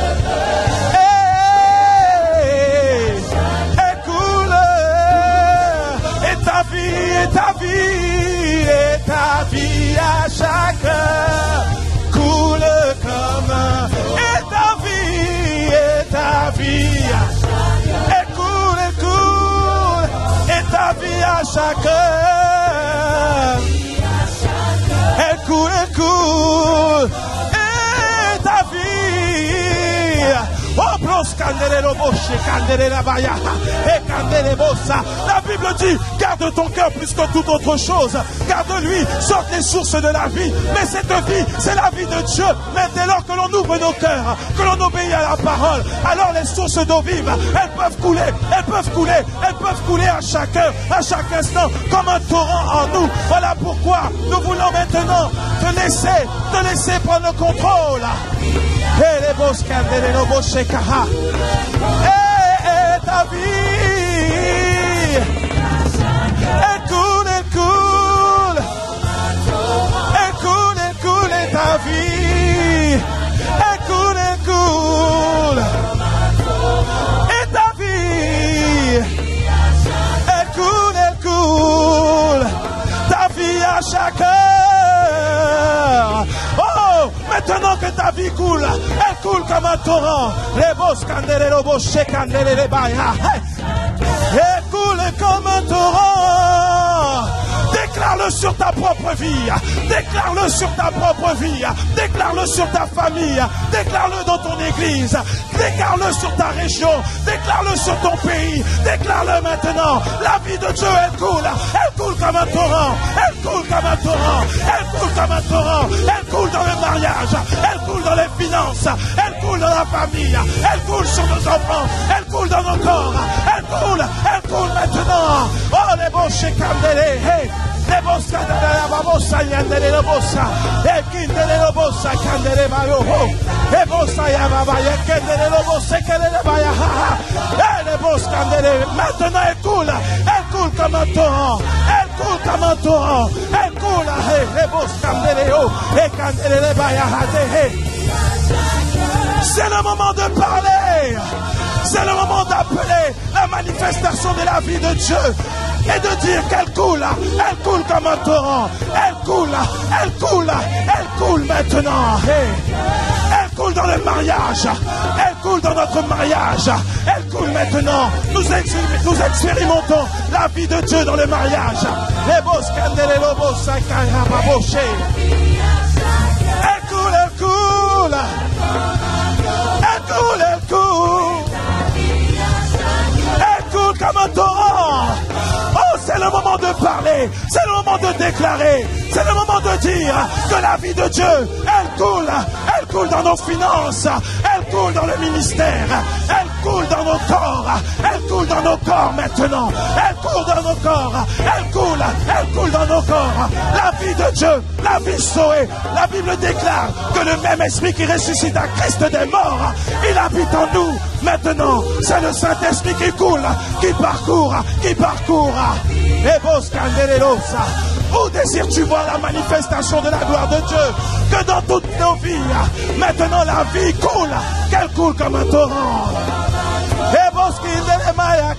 Et, et coule, et ta vie, et ta vie, et ta vie à chaque heure, coule comme un, et ta vie, et ta vie, et coule, et coule, et ta vie à chaque heure, et coule, et coule, et ta vie. Oh, bros, candelero, boche, candelera, baya, et candelebosa. La Bible dit, garde ton cœur plus que toute autre chose. Garde-lui, sortent les sources de la vie. Mais cette vie, c'est la vie de Dieu. Mais dès lors que l'on ouvre nos cœurs, que l'on obéit à la parole, alors les sources d'eau vive, elles peuvent couler, elles peuvent couler, elles peuvent couler à chaque heure, à chaque instant, comme un torrent en nous. Voilà pourquoi nous voulons maintenant te laisser, te laisser prendre le contrôle. Et les bosques, les lobos, et ta vie, elle coule, elle coule, elle coule, elle coule, et ta vie, elle coule, elle coule, et ta vie, elle coule, elle coule, ta vie à chaque heure. Oh, maintenant que ta vie coule, elle coule comme un torrent. Les bosses candélés, les bosses candélés, les bails. Elle coule comme un torrent. Déclare-le sur ta propre vie. Déclare-le sur ta propre vie. Déclare-le sur ta famille. Déclare-le dans ton église. Déclare-le sur ta région. Déclare-le sur ton pays. Déclare-le maintenant. La vie de Dieu, elle coule. Elle coule comme un torrent. Elle coule comme un torrent. Elle coule comme un torrent. Elle coule dans le mariage. Elle coule dans les finances. Elle coule dans la famille. Elle coule sur nos enfants. Elle coule dans nos corps. Elle coule. Elle coule maintenant. Oh, les bons chez Candélé. Hey. Les bossa de la babosa yandere la bossa e kindere la bossa candere bayo e bossa ya baba ya kendere la bossa kendere baya et les boss candere maintenant elle coule elle coule comme un torrent elle coule comme un torrent elle coule les boss candere oh et candere le baya c'est le moment de parler, c'est le moment d'appeler la manifestation de la vie de Dieu et de dire qu'elle coule, elle coule comme un torrent, elle coule, elle coule, elle coule maintenant. Hey. Elle coule dans le mariage, elle coule dans notre mariage, elle coule maintenant. Nous, nous expérimentons la vie de Dieu dans le mariage. Les boss candele lobos sakaya baboche. Elle coule, elle coule. Elle coule, elle coule. Elle coule comme un torrent. Oh, c'est le moment de parler. C'est le moment de déclarer. C'est le moment de dire que la vie de Dieu, elle coule. Elle coule dans nos finances. Elle coule dans le ministère. Elle coule dans nos corps. Elle coule dans nos corps maintenant. Elle coule dans nos corps. Elle coule. Elle coule dans nos corps. La vie de Dieu, la vie sauvée. La Bible déclare que le même esprit qui ressuscite à Christ des morts, il habite en nous. Maintenant, c'est le Saint-Esprit qui coule, qui parcourt, qui parcourt. Et vos scandalerosa. Où désires-tu voir la manifestation de la gloire de Dieu? Que dans toutes nos vies, maintenant la vie coule, qu'elle coule comme un torrent. Et vos scandalerosa,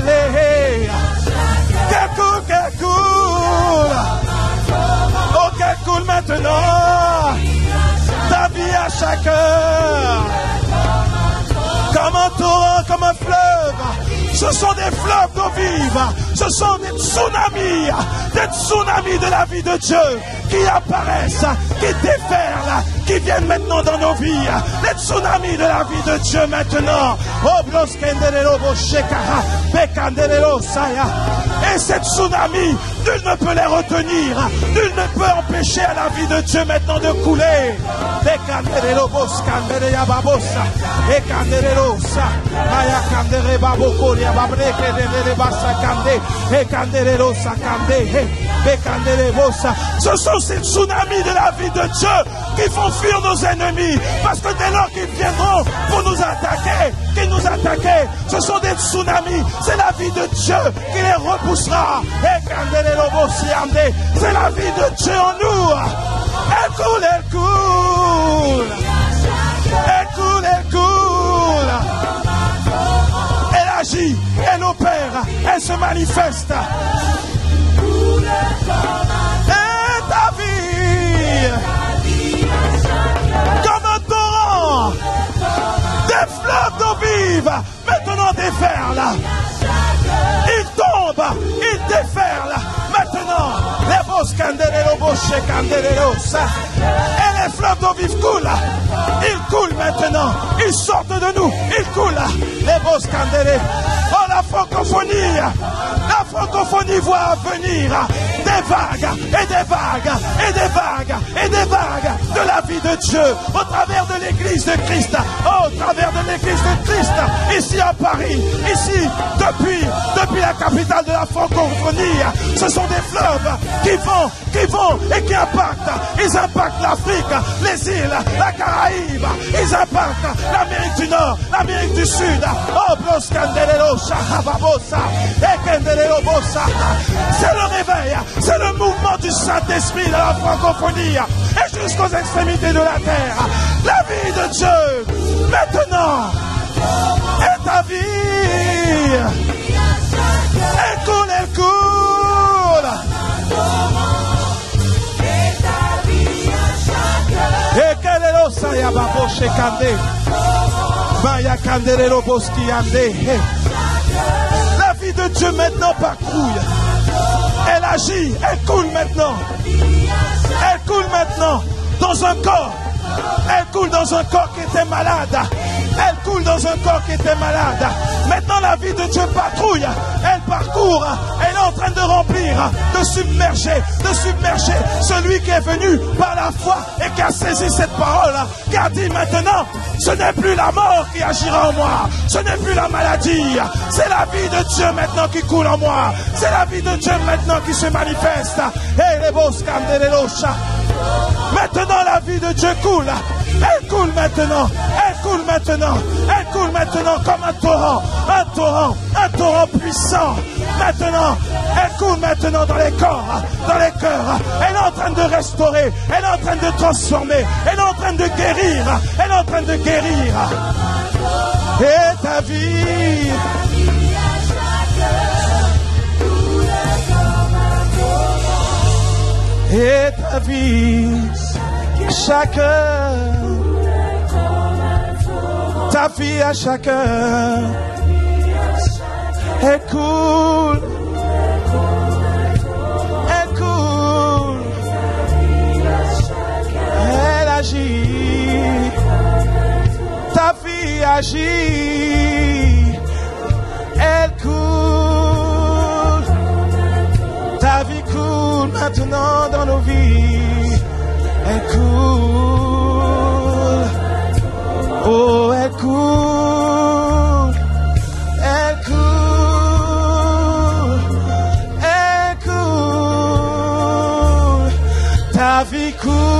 qu'elle coule, qu'elle coule. Oh, qu'elle coule maintenant. ta vie à chaque heure. Comme un torrent, comme un fleuve. Ce sont des fleuves d'eau vive. Ce sont des tsunamis. Des tsunamis de la vie de Dieu qui apparaissent, qui déferlent, qui viennent maintenant dans nos vies. Les tsunamis de la vie de Dieu maintenant. Et ces tsunamis, nul ne peut les retenir. Nul ne peut empêcher à la vie de Dieu maintenant de couler. Ce sont ces tsunamis de la vie de Dieu qui font fuir nos ennemis. Parce que dès lors qu'ils viendront pour nous attaquer, qu'ils nous attaquent, ce sont des tsunamis. C'est la vie de Dieu qui les repoussera. C'est la vie de Dieu en nous. Elle coule, elle coule. Elle coule, elle coule. Elle agit, elle opère, elle se manifeste. Et ta vie, comme un torrent, des fleuves d'eau vive, maintenant déferle. Il tombe, il déferle. Maintenant, les bosses candelero, bosche candereros. Et les fleuves d'eau vive coulent. Ils coulent maintenant. Ils sortent de nous. Ils coulent. Les bosses candelero. Oh, la francophonie. La francophonie voit venir des vagues et des vagues et des vagues et des vagues de la vie de Dieu au travers de l'église de Christ. Oh, au travers de l'église de Christ. Ici à Paris. Ici, depuis, depuis la capitale de la francophonie. Ce sont des fleuves qui vont, qui vont et qui impactent. Ils impactent l'Afrique, les îles, la Caraïbe. Ils impactent l'Amérique du Nord, l'Amérique du Sud. Oh, Blos Candelero, Shahababosa, et Candelero Bosa. C'est le réveil, c'est le mouvement du Saint-Esprit de la francophonie et jusqu'aux extrémités de la terre. La vie de Dieu, maintenant, est ta vie. Elle coule, elle coule. Et quel est le sayababo chez Kandé? Maya Candelero Boski Andé. La vie de Dieu maintenant patrouille. Elle agit, elle coule maintenant. Elle coule maintenant dans un corps. Elle coule dans un corps qui était malade. Elle coule dans un corps qui était malade. Maintenant la vie de Dieu patrouille. Elle parcourt. Elle est en train de remplir, de submerger, de submerger celui qui est venu par la foi et qui a saisi cette parole. Qui a dit maintenant, ce n'est plus la mort qui agira en moi. Ce n'est plus la maladie. C'est la vie de Dieu maintenant qui coule en moi. C'est la vie de Dieu maintenant qui se manifeste. Et les beaux scanderelocha. Maintenant la vie de Dieu coule. Elle coule maintenant. Elle coule maintenant. Elle coule maintenant comme un torrent. Un torrent. Un torrent puissant. Maintenant. Elle coule maintenant dans les corps. Dans les cœurs. Elle est en train de restaurer. Elle est en train de transformer. Elle est en train de guérir. Elle est en train de guérir. Et ta vie. Et ta vie. Chacun, ta vie à chacun, elle coule, elle coule, elle agit, ta vie agit, elle coule, ta vie coule maintenant dans nos vies. Elle coule, oh elle coule, elle coule, elle coule, ta vie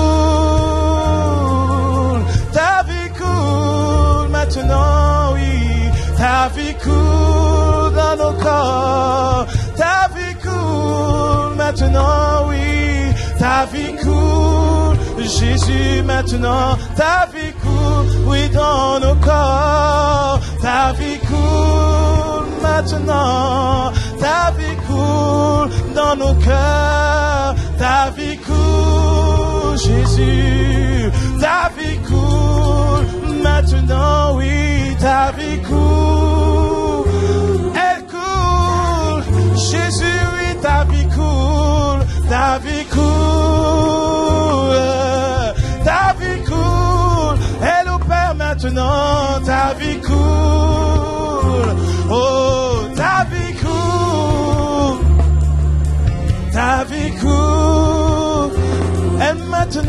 coule, ta vie coule maintenant, oui, ta vie coule dans nos corps, ta vie coule maintenant, oui, ta vie coule. Jésus maintenant, ta vie coule, oui dans nos corps, ta vie coule maintenant, ta vie coule dans nos cœurs, ta vie coule, Jésus, ta vie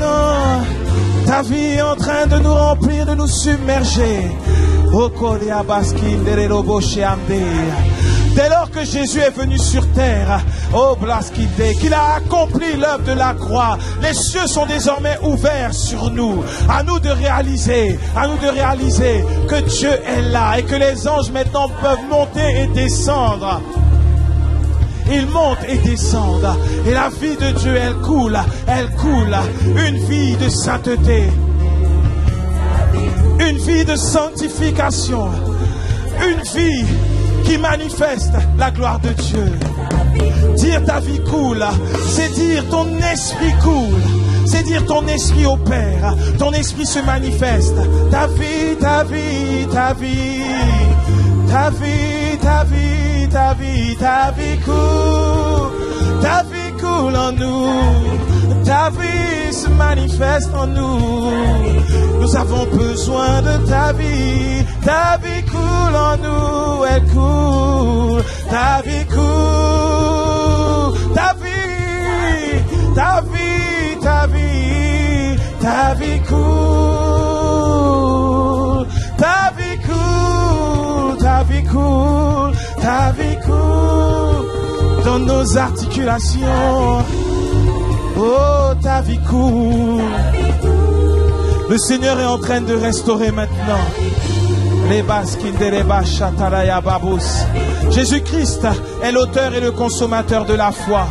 Ta vie est en train de nous remplir, de nous submerger. Dès lors que Jésus est venu sur terre, oh Blaskide, qu'il a accompli l'œuvre de la croix, les cieux sont désormais ouverts sur nous. À nous de réaliser, à nous de réaliser que Dieu est là et que les anges maintenant peuvent monter et descendre. Ils montent et descendent. Et la vie de Dieu, elle coule, elle coule. Une vie de sainteté. Une vie de sanctification. Une vie qui manifeste la gloire de Dieu. Dire ta vie coule, c'est dire ton esprit coule. C'est dire ton esprit opère. Ton esprit se manifeste. Ta vie, ta vie, ta vie. Ta vie, ta vie, ta vie, ta vie coule. Ta vie coule en nous. Ta vie se manifeste en nous. Nous avons besoin de ta vie. Ta vie coule en nous. Elle coule. Ta vie coule. Ta vie. Ta vie. Ta vie. Ta vie coule. Ta vie coule. Ta vie coule. Ta vie coule. Dans nos articulations. Oh, ta vie coule. Le Seigneur est en train de restaurer maintenant. Jésus-Christ est l'auteur et le consommateur de la foi.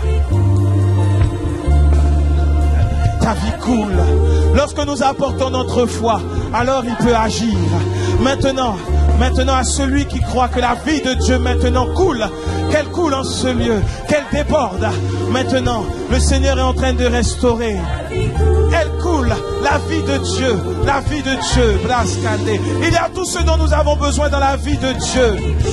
Ta vie coule. Lorsque nous apportons notre foi, alors il peut agir. Maintenant, maintenant à celui qui croit que la vie de Dieu maintenant coule, qu'elle coule en ce lieu, qu'elle déborde. Maintenant, le Seigneur est en train de restaurer. Elle coule, la vie de Dieu, la vie de Dieu. Il y a tout ce dont nous avons besoin dans la vie de Dieu.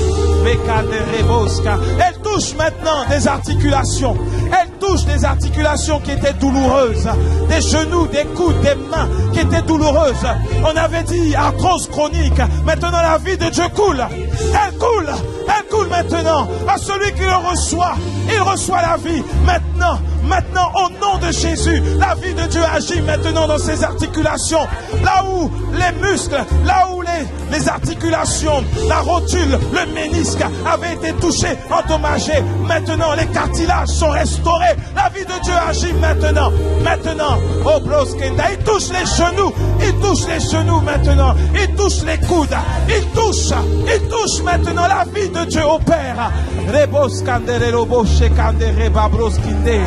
Elle touche maintenant des articulations. Elle touche des articulations qui étaient douloureuses. Des genoux, des coudes, des mains qui étaient douloureuses. On avait dit arthrose chronique. Maintenant la vie de Dieu coule. Elle coule. Elle coule maintenant. À celui qui le reçoit, il reçoit la vie. Maintenant, maintenant au nom de Jésus, la vie de Dieu agit maintenant dans ses articulations. Là où les muscles, là où les, les articulations, la rotule, le ménisque avaient été touchés, endommagés. Maintenant les cartilages sont restaurés. La vie de Dieu agit maintenant. Maintenant, oh Broskenda, il touche les genoux. Il touche les genoux maintenant. Il touche les coudes. Il touche. Il touche maintenant. La vie de Dieu opère. Reboskandere roboshe kandere babroskinde.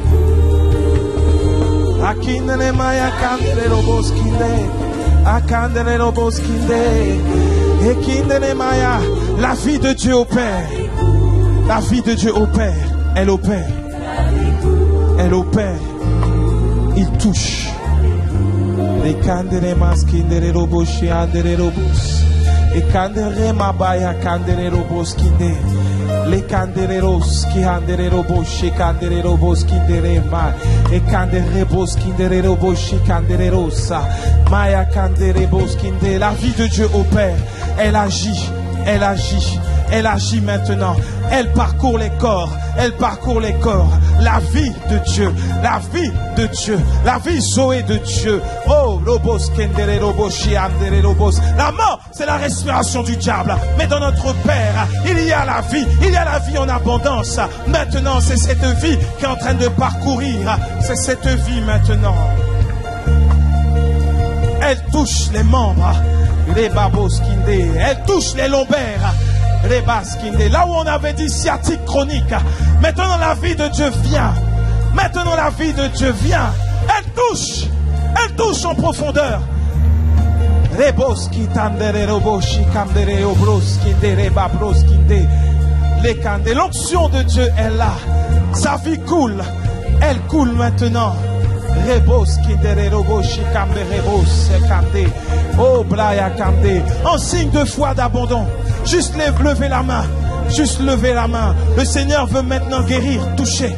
Akindele maya kandere roboskinde. Akandere roboskinde. Ekindele maya. La vie de Dieu opère. La vie de Dieu opère. Elle opère. Elle opère. Il touche. Les kandere maskindere roboshi andere robos. Et kandere mabaya kandere roboskinde. Les candereros qui andere roboshi kandere roboskindere ma. Et kandere boskindere roboshi kandererosa. Maya kandere boskinde. La vie de Dieu opère. Elle agit. Elle agit. Elle agit maintenant. Elle parcourt les corps. Elle parcourt les corps. La vie de Dieu. La vie de Dieu. La vie Zoé de Dieu. Oh, robos kendere roboshi andere robos. La mort, c'est la respiration du diable. Mais dans notre Père, il y a la vie. Il y a la vie en abondance. Maintenant, c'est cette vie qui est en train de parcourir. C'est cette vie maintenant. Elle touche les membres. Les babos kinde. Elle touche les lombaires. Là où on avait dit sciatique chronique, maintenant la vie de Dieu vient. Maintenant la vie de Dieu vient. Elle touche. Elle touche en profondeur. L'onction de Dieu est là. Sa vie coule. Elle coule maintenant. Oh, en signe de foi d'abandon. Juste lever la main. Juste lever la main. Le Seigneur veut maintenant guérir, toucher.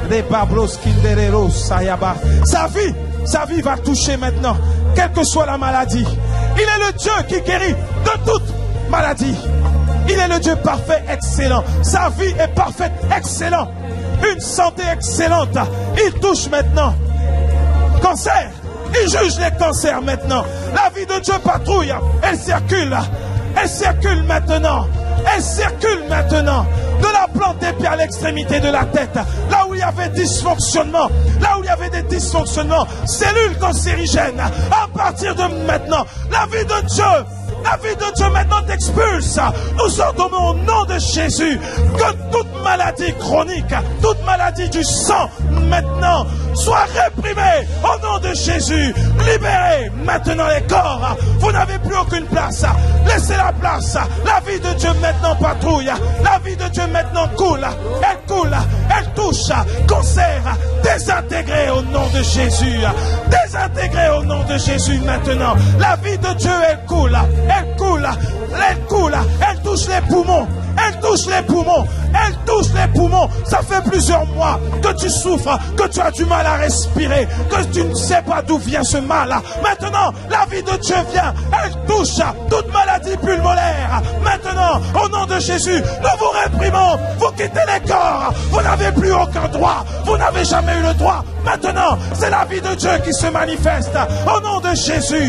Sa vie, sa vie va toucher maintenant. Quelle que soit la maladie. Il est le Dieu qui guérit de toute maladie. Il est le Dieu parfait, excellent. Sa vie est parfaite, excellent. Une santé excellente. Il touche maintenant. Cancer, Il juge les cancers maintenant. La vie de Dieu patrouille. Elle circule. Elle circule maintenant. Elle circule maintenant. De la plante des pieds à l'extrémité de la tête. Là où il y avait dysfonctionnement. Là où il y avait des dysfonctionnements. Cellules cancérigènes. À partir de maintenant. La vie de Dieu. La vie de Dieu maintenant t'expulse. Nous ordonnons au nom de Jésus que toute maladie chronique, toute maladie du sang maintenant soit réprimée au nom de Jésus. Libérez maintenant les corps. Vous n'avez plus aucune place. Laissez la place. La vie de Dieu maintenant patrouille. La vie de Dieu maintenant coule. Elle coule. Elle touche. Cancer désintégré au nom de Jésus. Désintégré au nom de Jésus maintenant. La vie de Dieu elle coule. Elle coule, elle coule, elle touche les poumons, elle touche les poumons, elle touche les poumons. Ça fait plusieurs mois que tu souffres, que tu as du mal à respirer, que tu ne sais pas d'où vient ce mal. Maintenant, la vie de Dieu vient, elle touche toute maladie pulmonaire. Maintenant, au nom de Jésus, nous vous réprimons, vous quittez les corps, vous n'avez plus aucun droit, vous n'avez jamais eu le droit. Maintenant, c'est la vie de Dieu qui se manifeste. Au nom de Jésus.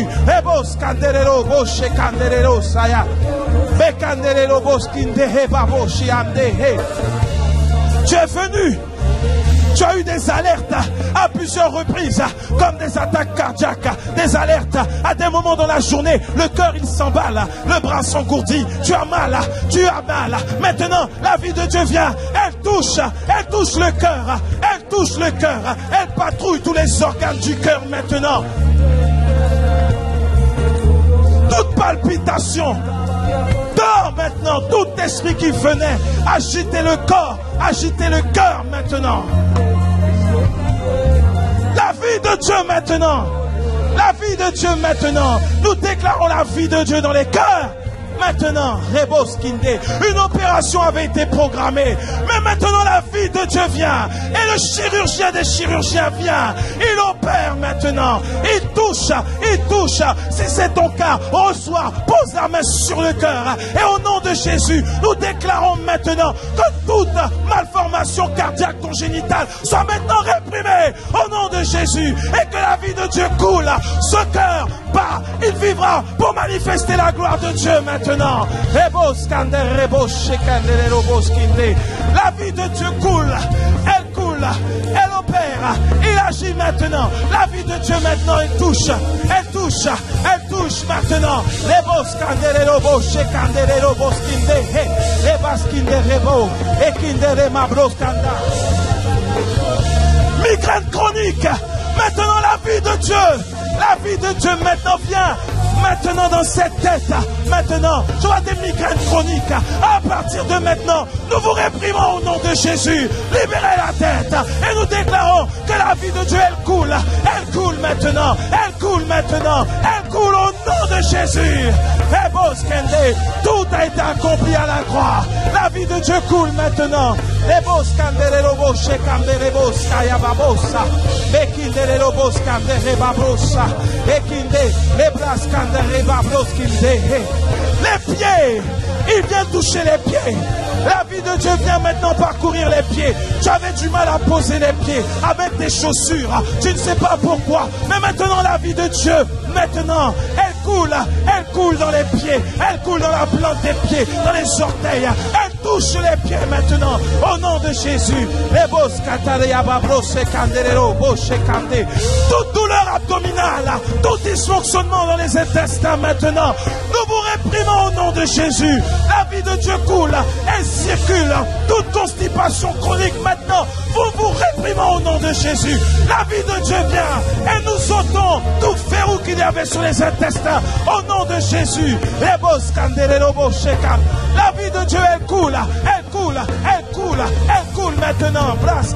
Tu es venu. Tu as eu des alertes à plusieurs reprises, comme des attaques cardiaques, des alertes à des moments dans la journée. Le cœur, il s'emballe, le bras s'engourdit. Tu as mal, tu as mal. Maintenant, la vie de Dieu vient. Elle touche, elle touche le cœur. Elle touche le cœur. Elle patrouille tous les organes du cœur maintenant. Toute palpitation. Dors maintenant tout esprit qui venait agiter le corps, agiter le cœur maintenant. La vie de Dieu maintenant. La vie de Dieu maintenant. Nous déclarons la vie de Dieu dans les cœurs. Maintenant, Reboskinde, une opération avait été programmée, mais maintenant la vie de Dieu vient, et le chirurgien des chirurgiens vient, il opère maintenant, il touche, il touche, si c'est ton cas, reçois, pose la main sur le cœur, et au nom de Jésus, nous déclarons maintenant que toute malformation cardiaque congénitale soit maintenant réprimée, au nom de Jésus, et que la vie de Dieu coule, ce cœur bat, il vivra pour manifester la gloire de Dieu maintenant. Maintenant, la vie de Dieu coule, elle coule, elle opère, il agit maintenant. La vie de Dieu maintenant, elle touche, elle touche, elle touche maintenant. Migraine chronique, maintenant la vie de Dieu, la vie de Dieu maintenant vient. Maintenant dans cette tête, maintenant, je vois des migraines chroniques. À partir de maintenant, nous vous réprimons au nom de Jésus. Libérez la tête et nous déclarons que la vie de Dieu, elle coule. Elle coule maintenant. Elle coule maintenant. Elle coule au nom de Jésus. Tout a été accompli à la croix. La vie de Dieu coule maintenant. Les pieds, il vient toucher les pieds. La vie de Dieu vient maintenant parcourir les pieds. Tu avais du mal à poser les pieds avec tes chaussures. Tu ne sais pas pourquoi. Mais maintenant la vie de Dieu, maintenant, elle coule. Elle coule dans les pieds. Elle coule dans la plante des pieds, dans les orteils. Elle touche les pieds maintenant. Au nom de Jésus. Toute douleur abdominale, tout dysfonctionnement dans les intestins maintenant. Nous vous réprimons au nom de Jésus. La vie de Dieu coule. Elle circule. Toute constipation chronique maintenant. Vous vous réprimons au nom de Jésus. La vie de Dieu vient. Et nous ôtons tout verrou qu'il y avait sur les intestins. Au nom de Jésus. La vie de Dieu, elle coule. Elle coule. Elle coule. Elle coule maintenant.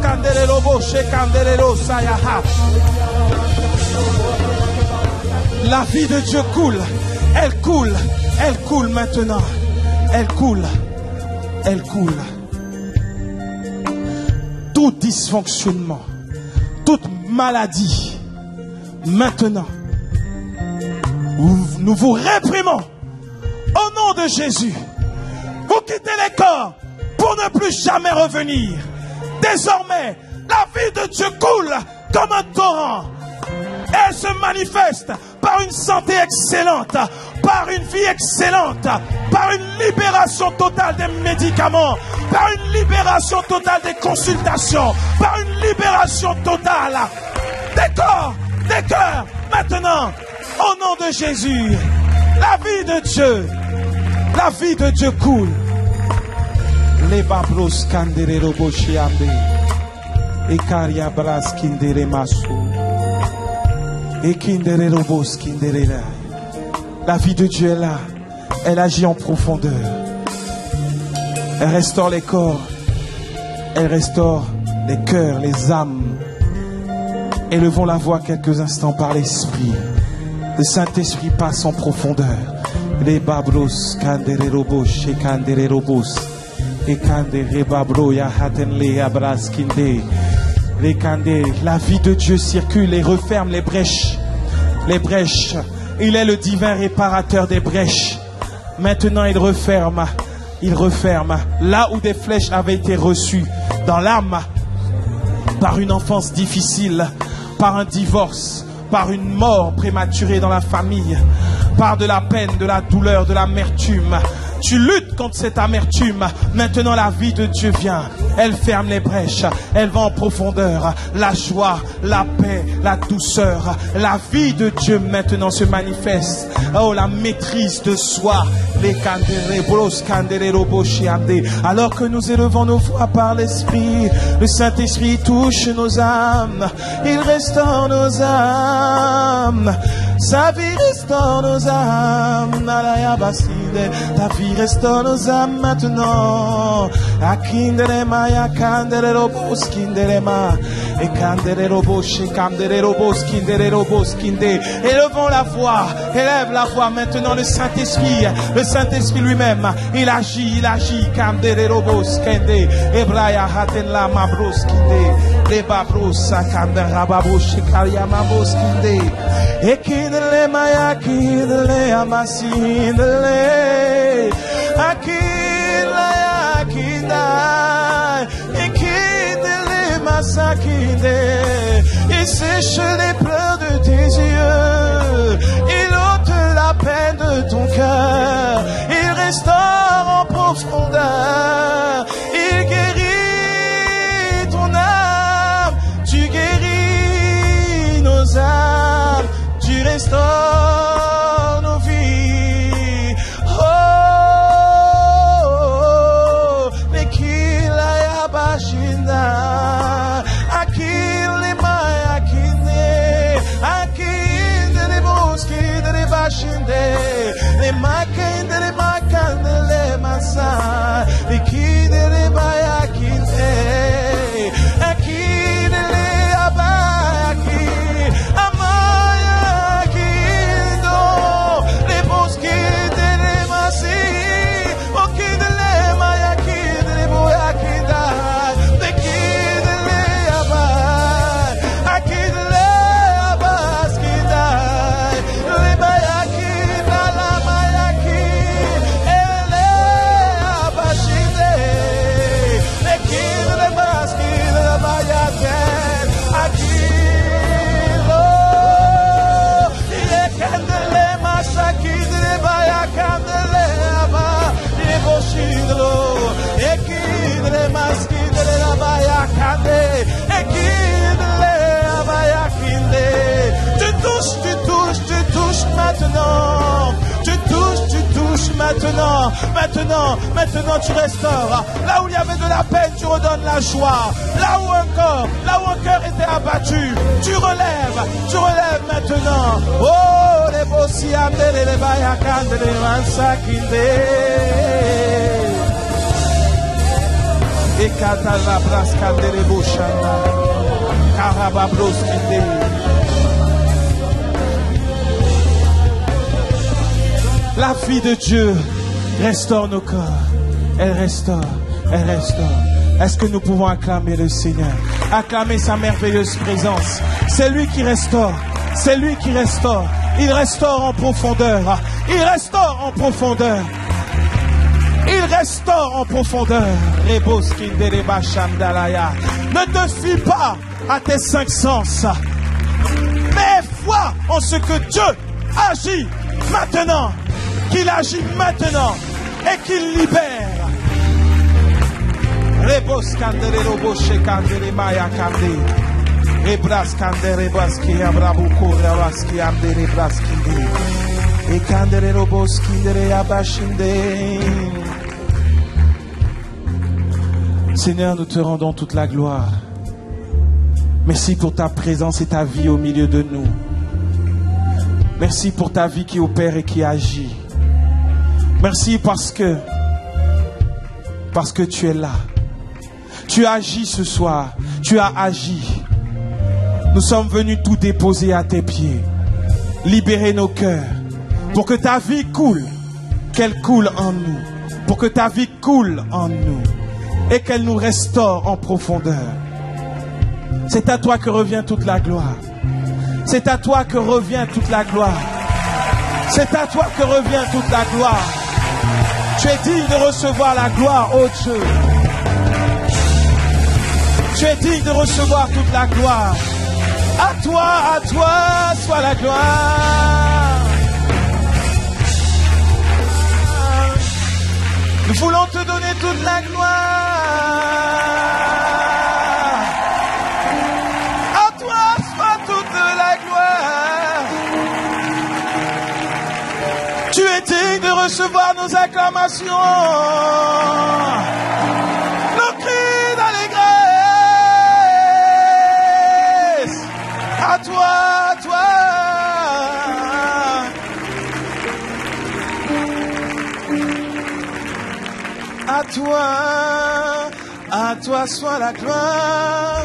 La vie de Dieu coule. Elle coule. Elle coule maintenant. Elle coule. Elle coule. Tout dysfonctionnement, toute maladie, maintenant, nous vous réprimons au nom de Jésus. Vous quittez les corps pour ne plus jamais revenir. Désormais, la vie de Dieu coule comme un torrent. Elle se manifeste par une santé excellente, par une vie excellente, par une libération totale des médicaments, par une libération totale des consultations, par une libération totale des corps, des cœurs. Maintenant, au nom de Jésus, la vie de Dieu, la vie de Dieu coule. Les babros kandere robo shiambe, ekaria bras kindere masu, ekindere robo skindere la. La vie de Dieu est là. Elle agit en profondeur. Elle restaure les corps. Elle restaure les cœurs, les âmes. Élevons la voix quelques instants par l'Esprit. Le Saint-Esprit passe en profondeur. Les babros kandere robo shekandere robos. Ekandere babro ya hatenle abras kinde. Les kande. La vie de Dieu circule et referme les brèches. Les brèches. Il est le divin réparateur des brèches. Maintenant, il referme, il referme. Là où des flèches avaient été reçues dans l'âme, par une enfance difficile, par un divorce, par une mort prématurée dans la famille, par de la peine, de la douleur, de l'amertume. Tu luttes contre cette amertume. Maintenant, la vie de Dieu vient. Elle ferme les brèches. Elle va en profondeur. La joie, la paix, la douceur. La vie de Dieu maintenant se manifeste. Oh, la maîtrise de soi. Alors que nous élevons nos voix par l'Esprit, le Saint-Esprit touche nos âmes. Il restaure nos âmes. Sa vie restaure nos âmes. Ta vie restaure nos âmes maintenant. Akinderema ya kandere robos kinderema. Et kandere robos kandere robos kindere robos kinde. Élevons la voix. Élève la voix maintenant. Le Saint-Esprit. Le Saint-Esprit lui-même. Il agit, il agit. Kandere robos kende. Ebraya hatenla mabros kinde. Le babros kandera babos shikaria mabros kinde. Et kindele maya kindele amasindele. Akila yakina, ekidele masakinde. Il sèche les pleurs de tes yeux, il ôte la peine de ton cœur, il restaure en profondeur, il guérit ton âme, tu guéris nos âmes, tu restaures nos vies. Oh, Akile maya kine, akinde le boski de le bashinde, le makinde le makande le masa, le kide le baya kine, akine le abaki, amaya kindo, le boski de le masi, okide le maya kide le boya kinda. Tu touches, tu touches, tu touches maintenant. Tu touches, tu touches maintenant. Maintenant, maintenant tu restaures. Là où il y avait de la peine, tu redonnes la joie. Là où un corps, là où un cœur était abattu, tu relèves, tu relèves maintenant. Oh, les bossi amdele les bayakande les mansakinde. Et katala braskande les boshanda. Karababroskinde. La vie de Dieu restaure nos corps. Elle restaure, elle restaure. Est-ce que nous pouvons acclamer le Seigneur? Acclamer sa merveilleuse présence. C'est lui qui restaure. C'est lui qui restaure. Il restaure en profondeur. Il restaure en profondeur. Il restaure en profondeur. Ne te fie pas à tes cinq sens. mais aie foi en ce que Dieu agit maintenant, qu'il agit maintenant et qu'il libère. Rebos kandere robo shekandere maya kande. Rebras kandere baski abrabuko rabaski andere braskinde. E kandere robos kindere abashinde. Seigneur, nous te rendons toute la gloire. Merci pour ta présence et ta vie au milieu de nous. Merci pour ta vie qui opère et qui agit. Merci parce que, parce que tu es là. Tu agis ce soir. Tu as agi. Nous sommes venus tout déposer à tes pieds. Libérer nos cœurs. Pour que ta vie coule. Qu'elle coule en nous. Pour que ta vie coule en nous. Et qu'elle nous restaure en profondeur. C'est à toi que revient toute la gloire. C'est à toi que revient toute la gloire. C'est à toi que revient toute la gloire. Tu es digne de recevoir la gloire, ô Dieu. Tu es digne de recevoir toute la gloire. À toi, à toi soit la gloire. Nous voulons te donner toute la gloire. À toi soit toute la gloire. Tu es digne de recevoir nos acclamations. Nos cris d'allégresse. À toi, à toi. À toi, à toi soit la gloire,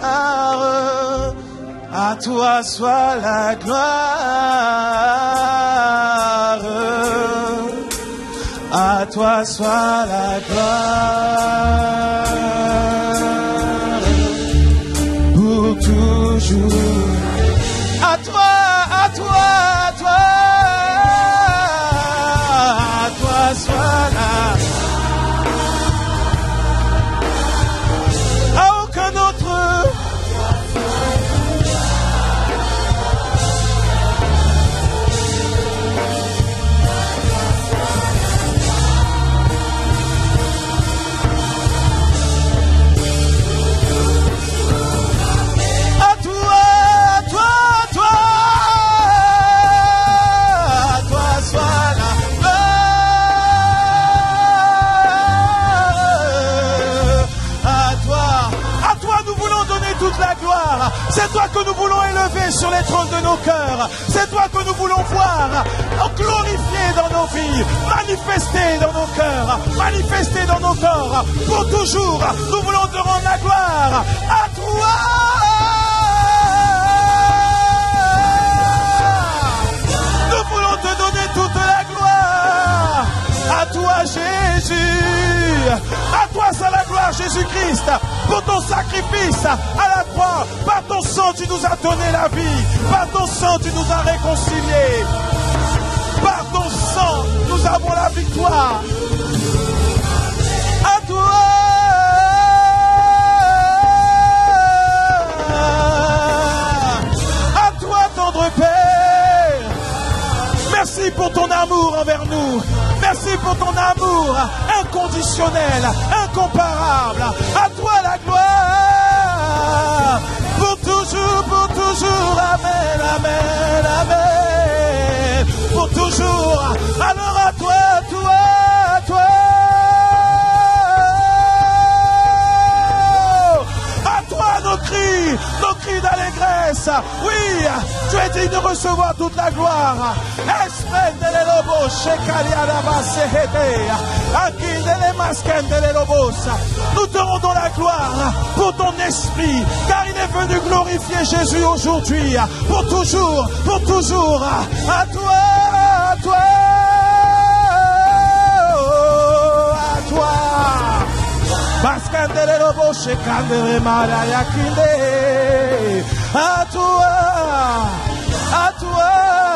à toi soit la gloire, à toi soit la gloire, pour toujours. À toi, à toi, à toi, à toi soit la c'est toi que nous voulons élever sur les trônes de nos cœurs. C'est toi que nous voulons voir glorifier dans nos vies, manifester dans nos cœurs, manifester dans nos corps. Pour toujours, nous voulons te rendre la gloire. À toi. Nous voulons te donner toute la gloire. À toi, Jésus. À toi, c'est la gloire, Jésus-Christ. Pour ton sacrifice à la croix, par ton sang tu nous as donné la vie, par ton sang tu nous as réconciliés, par ton sang nous avons la victoire. À toi, à toi tendre Père, merci pour ton amour envers nous. Merci pour ton amour inconditionnel, incomparable. À toi la gloire. Pour toujours, pour toujours. Amen, amen, amen. Pour toujours. Alors à toi, à toi, à toi. À toi nos cris, nos cris d'allégresse. Oui, tu es digne de recevoir toute la gloire. Nous te rendons la gloire pour ton esprit, car il est venu glorifier Jésus aujourd'hui, pour toujours, pour toujours. À toi, à toi, à toi. À toi, à toi,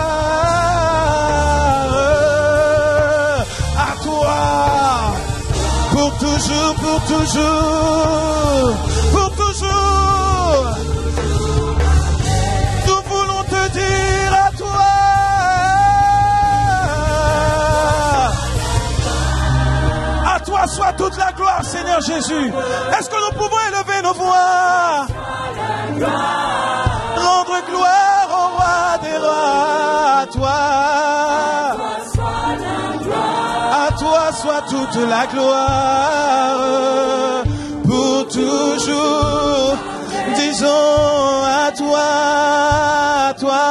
à toi, pour toujours, pour toujours, pour toujours. Nous voulons toi toute la gloire, Seigneur Jésus. Est-ce que nous pouvons élever nos voix? Rendre gloire au roi des rois, à toi. À toi soit toute la gloire, pour toujours. Disons à toi, à toi.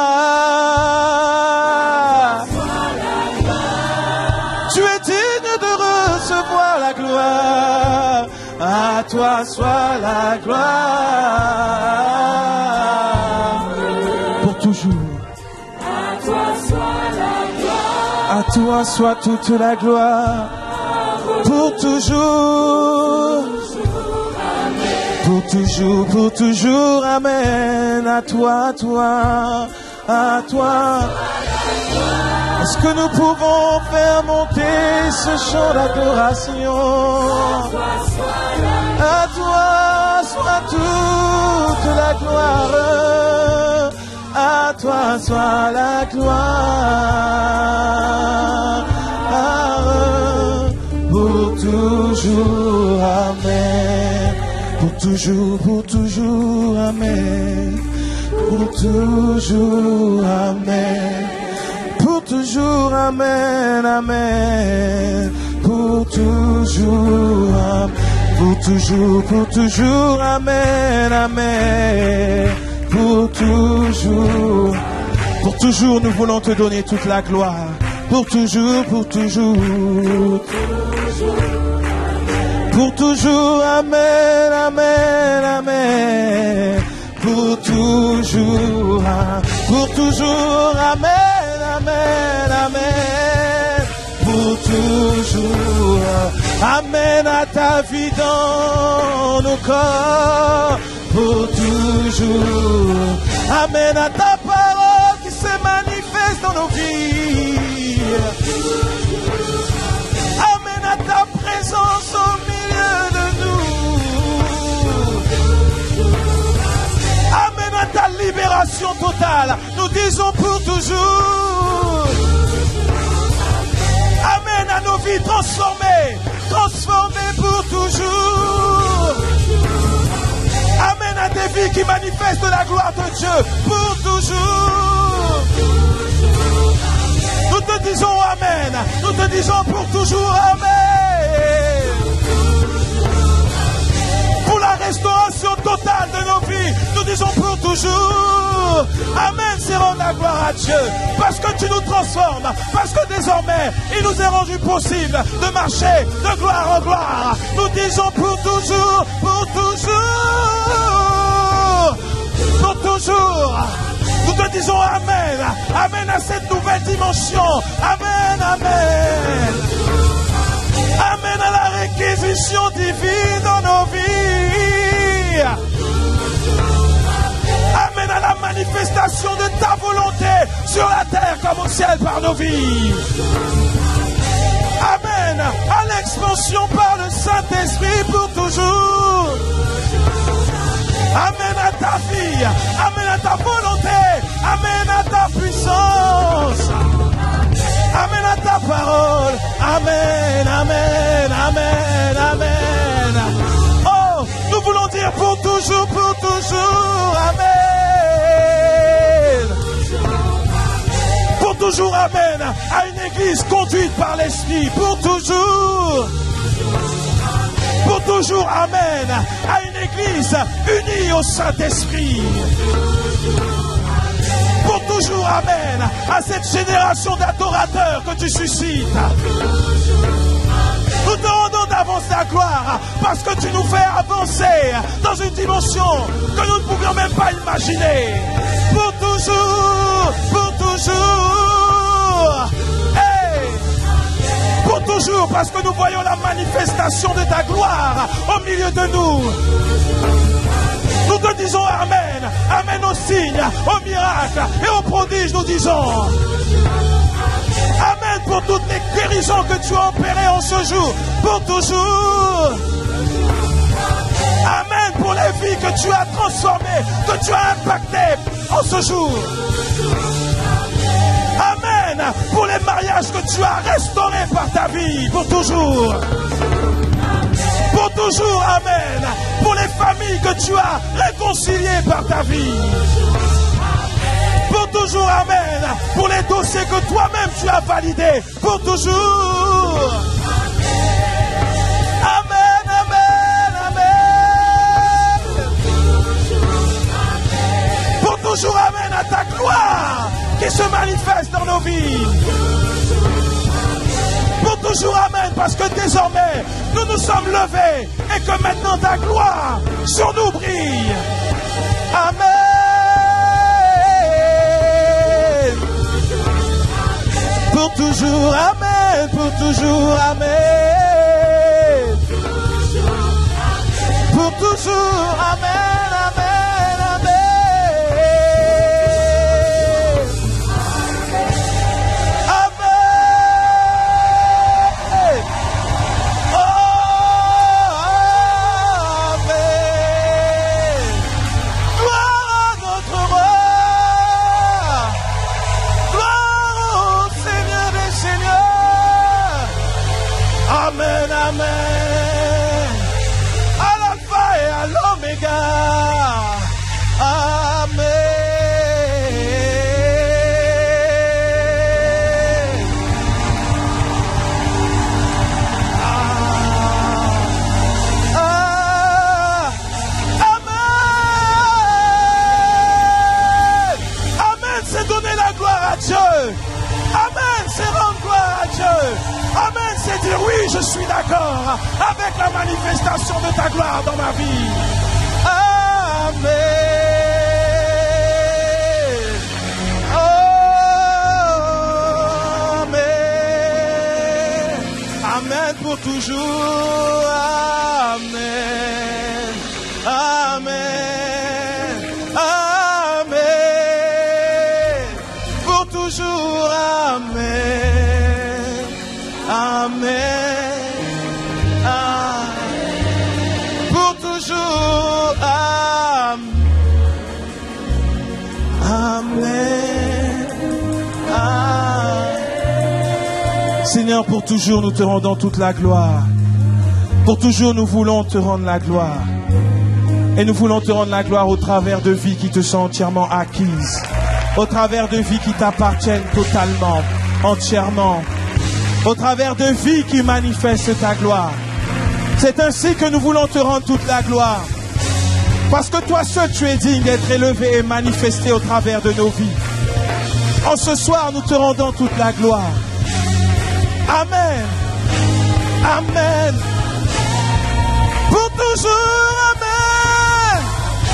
Tu es digne de recevoir la gloire. À toi soit la gloire. Pour toujours. À toi soit la gloire. À toi soit toute la gloire. Pour toujours. Pour toujours, pour toujours, amen. À toi, à toi, à toi. Est-ce que nous pouvons faire monter ce chant d'adoration? À toi soit toute la gloire. À toi soit la gloire. Pour toujours, amen. Pour toujours, pour toujours, amen. Pour toujours, amen. Pour toujours, amen, amen. Pour toujours, amen. Pour toujours, pour toujours, amen, amen. Pour toujours. Pour toujours, nous voulons te donner toute la gloire. Pour toujours, pour toujours. Pour toujours, amen, amen, amen. Pour toujours, pour toujours, amen, amen, amen. Pour toujours, amen à ta vie dans nos corps. Pour toujours, amen à ta parole qui se manifeste dans nos vies. Amen à ta présence au milieu de nous. Amen à ta libération totale. Nous disons pour toujours. Amen à nos vies transformées. Transformées pour toujours. Amen à des vies qui manifestent la gloire de Dieu pour toujours. Nous te disons amen. Nous te disons pour toujours amen. Pour la restauration totale de nos vies, nous disons pour toujours amen. C'est rendre la gloire à Dieu. Parce que tu nous transformes. Parce que désormais, il nous est rendu possible de marcher de gloire en gloire. Nous disons pour toujours, pour toujours, pour toujours. Nous te disons amen. Amen à cette nouvelle dimension. Amen, amen. Amen à la réquisition divine dans nos vies. Amen à la manifestation de ta volonté sur la terre comme au ciel par nos vies. Amen à l'expansion par le Saint-Esprit pour toujours. Amen à ta vie. Amen à ta volonté. Amen à ta puissance. Amen à ta parole. Amen, amen, amen, amen. Oh, nous voulons dire pour toujours, pour toujours. Amen. Pour toujours, amen. À une église conduite par l'Esprit. Pour toujours. Pour toujours, amen. À une église unie au Saint-Esprit. Pour toujours, amen. À cette génération d'adorateurs que tu suscites. Nous te rendons d'avance la gloire parce que tu nous fais avancer dans une dimension que nous ne pouvions même pas imaginer. Pour toujours, pour toujours. Hey! Pour toujours, parce que nous voyons la manifestation de ta gloire au milieu de nous. Nous te disons amen. Amen aux signes, aux miracles et aux prodiges, nous disons. Amen pour toutes les guérisons que tu as opérées en ce jour. Pour toujours. Amen pour les vies que tu as transformées, que tu as impactées en ce jour. Amen pour les mariages que tu as restaurés par ta vie. Pour toujours. pour toujours, amen. Pour les familles que tu as réconciliées par ta vie. Pour toujours, amen. Pour les dossiers que toi-même tu as validés, pour toujours. Amen, amen, amen. Pour toujours, amen, à ta gloire qui se manifeste dans nos vies. Pour toujours, amen, parce que désormais, nous nous sommes levés et que maintenant ta gloire sur nous brille. Amen. Pour toujours, amen, pour toujours, amen. Pour toujours, amen, amen, amen. Amen, amen. À l'alpha et à l'oméga. Amen. Ah, ah, amen. Amen, c'est donner la gloire à Dieu. Amen, c'est rendre gloire à Dieu. Amen, c'est dire oui, je suis d'accord avec la manifestation de ta gloire dans ma vie. Amen. Oh, amen. Amen pour toujours. Amen. Amen. Amen. Pour toujours. Amen. Amen. Amen. Pour toujours. Amen. Amen. Amen. Seigneur, pour toujours, nous te rendons toute la gloire. Pour toujours, nous voulons te rendre la gloire. Et nous voulons te rendre la gloire au travers de vies qui te sont entièrement acquises. Au travers de vies qui t'appartiennent totalement, entièrement. Au travers de vies qui manifestent ta gloire. C'est ainsi que nous voulons te rendre toute la gloire. Parce que toi seul tu es digne d'être élevé et manifesté au travers de nos vies. En ce soir, nous te rendons toute la gloire. Amen. Amen. Pour toujours, amen.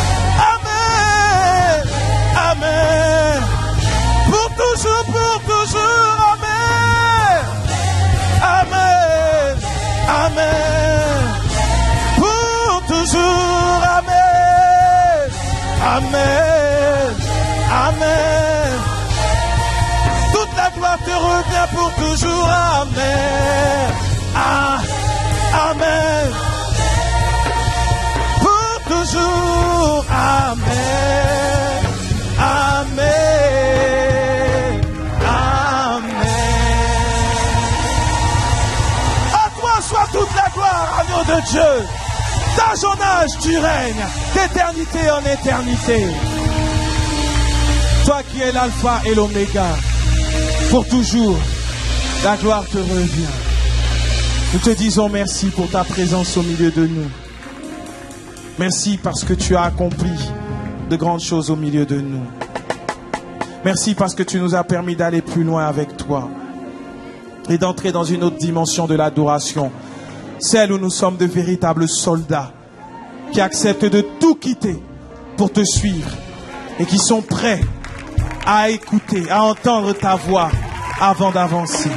Amen. Amen. Pour toujours, pour toujours, amen. Amen, amen, pour toujours, amen, amen, amen. Toute la gloire te revient pour toujours, amen, ah, amen, pour toujours, amen, amen, amen. Soit toute la gloire, agneau de Dieu. D'âge en âge, tu règnes, d'éternité en éternité. Toi qui es l'alpha et l'oméga, pour toujours, la gloire te revient. Nous te disons merci pour ta présence au milieu de nous. Merci parce que tu as accompli de grandes choses au milieu de nous. Merci parce que tu nous as permis d'aller plus loin avec toi. Et d'entrer dans une autre dimension de l'adoration. Celle où nous sommes de véritables soldats qui acceptent de tout quitter pour te suivre et qui sont prêts à écouter, à entendre ta voix avant d'avancer.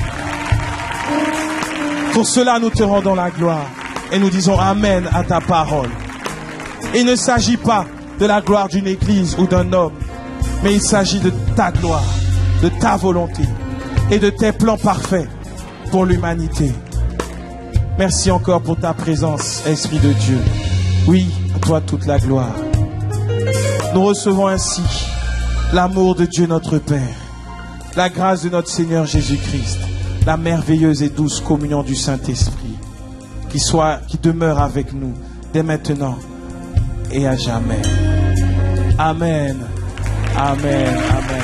Pour cela, nous te rendons la gloire et nous disons Amen à ta parole. Il ne s'agit pas de la gloire d'une église ou d'un homme, mais il s'agit de ta gloire, de ta volonté et de tes plans parfaits pour l'humanité. Merci encore pour ta présence, Esprit de Dieu. Oui, à toi toute la gloire. Nous recevons ainsi l'amour de Dieu notre Père, la grâce de notre Seigneur Jésus-Christ, la merveilleuse et douce communion du Saint-Esprit, qui soit, qui demeure avec nous dès maintenant et à jamais. Amen. Amen. Amen.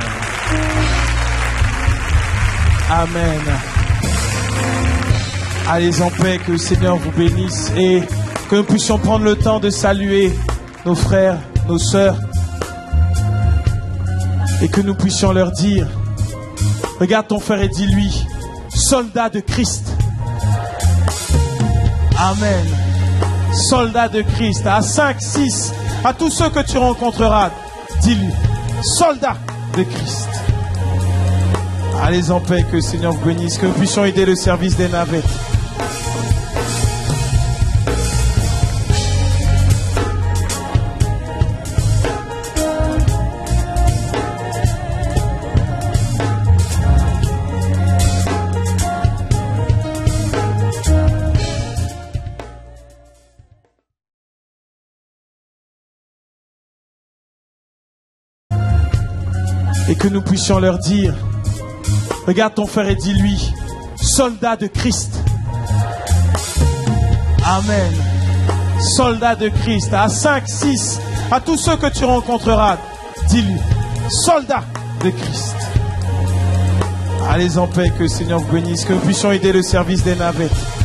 Amen. Allez en paix, que le Seigneur vous bénisse et que nous puissions prendre le temps de saluer nos frères, nos sœurs et que nous puissions leur dire: regarde ton frère et dis-lui, soldat de Christ. Amen. Soldat de Christ. À cinq, six, à tous ceux que tu rencontreras, dis-lui, soldat de Christ. Allez en paix, que le Seigneur vous bénisse, que nous puissions aider le service des navettes. Et que nous puissions leur dire: regarde ton frère et dis-lui, soldat de Christ. Amen. Soldat de Christ. À cinq, six, à tous ceux que tu rencontreras, dis-lui, soldat de Christ. Allez en paix, que le Seigneur vous bénisse, que nous puissions aider le service des navettes.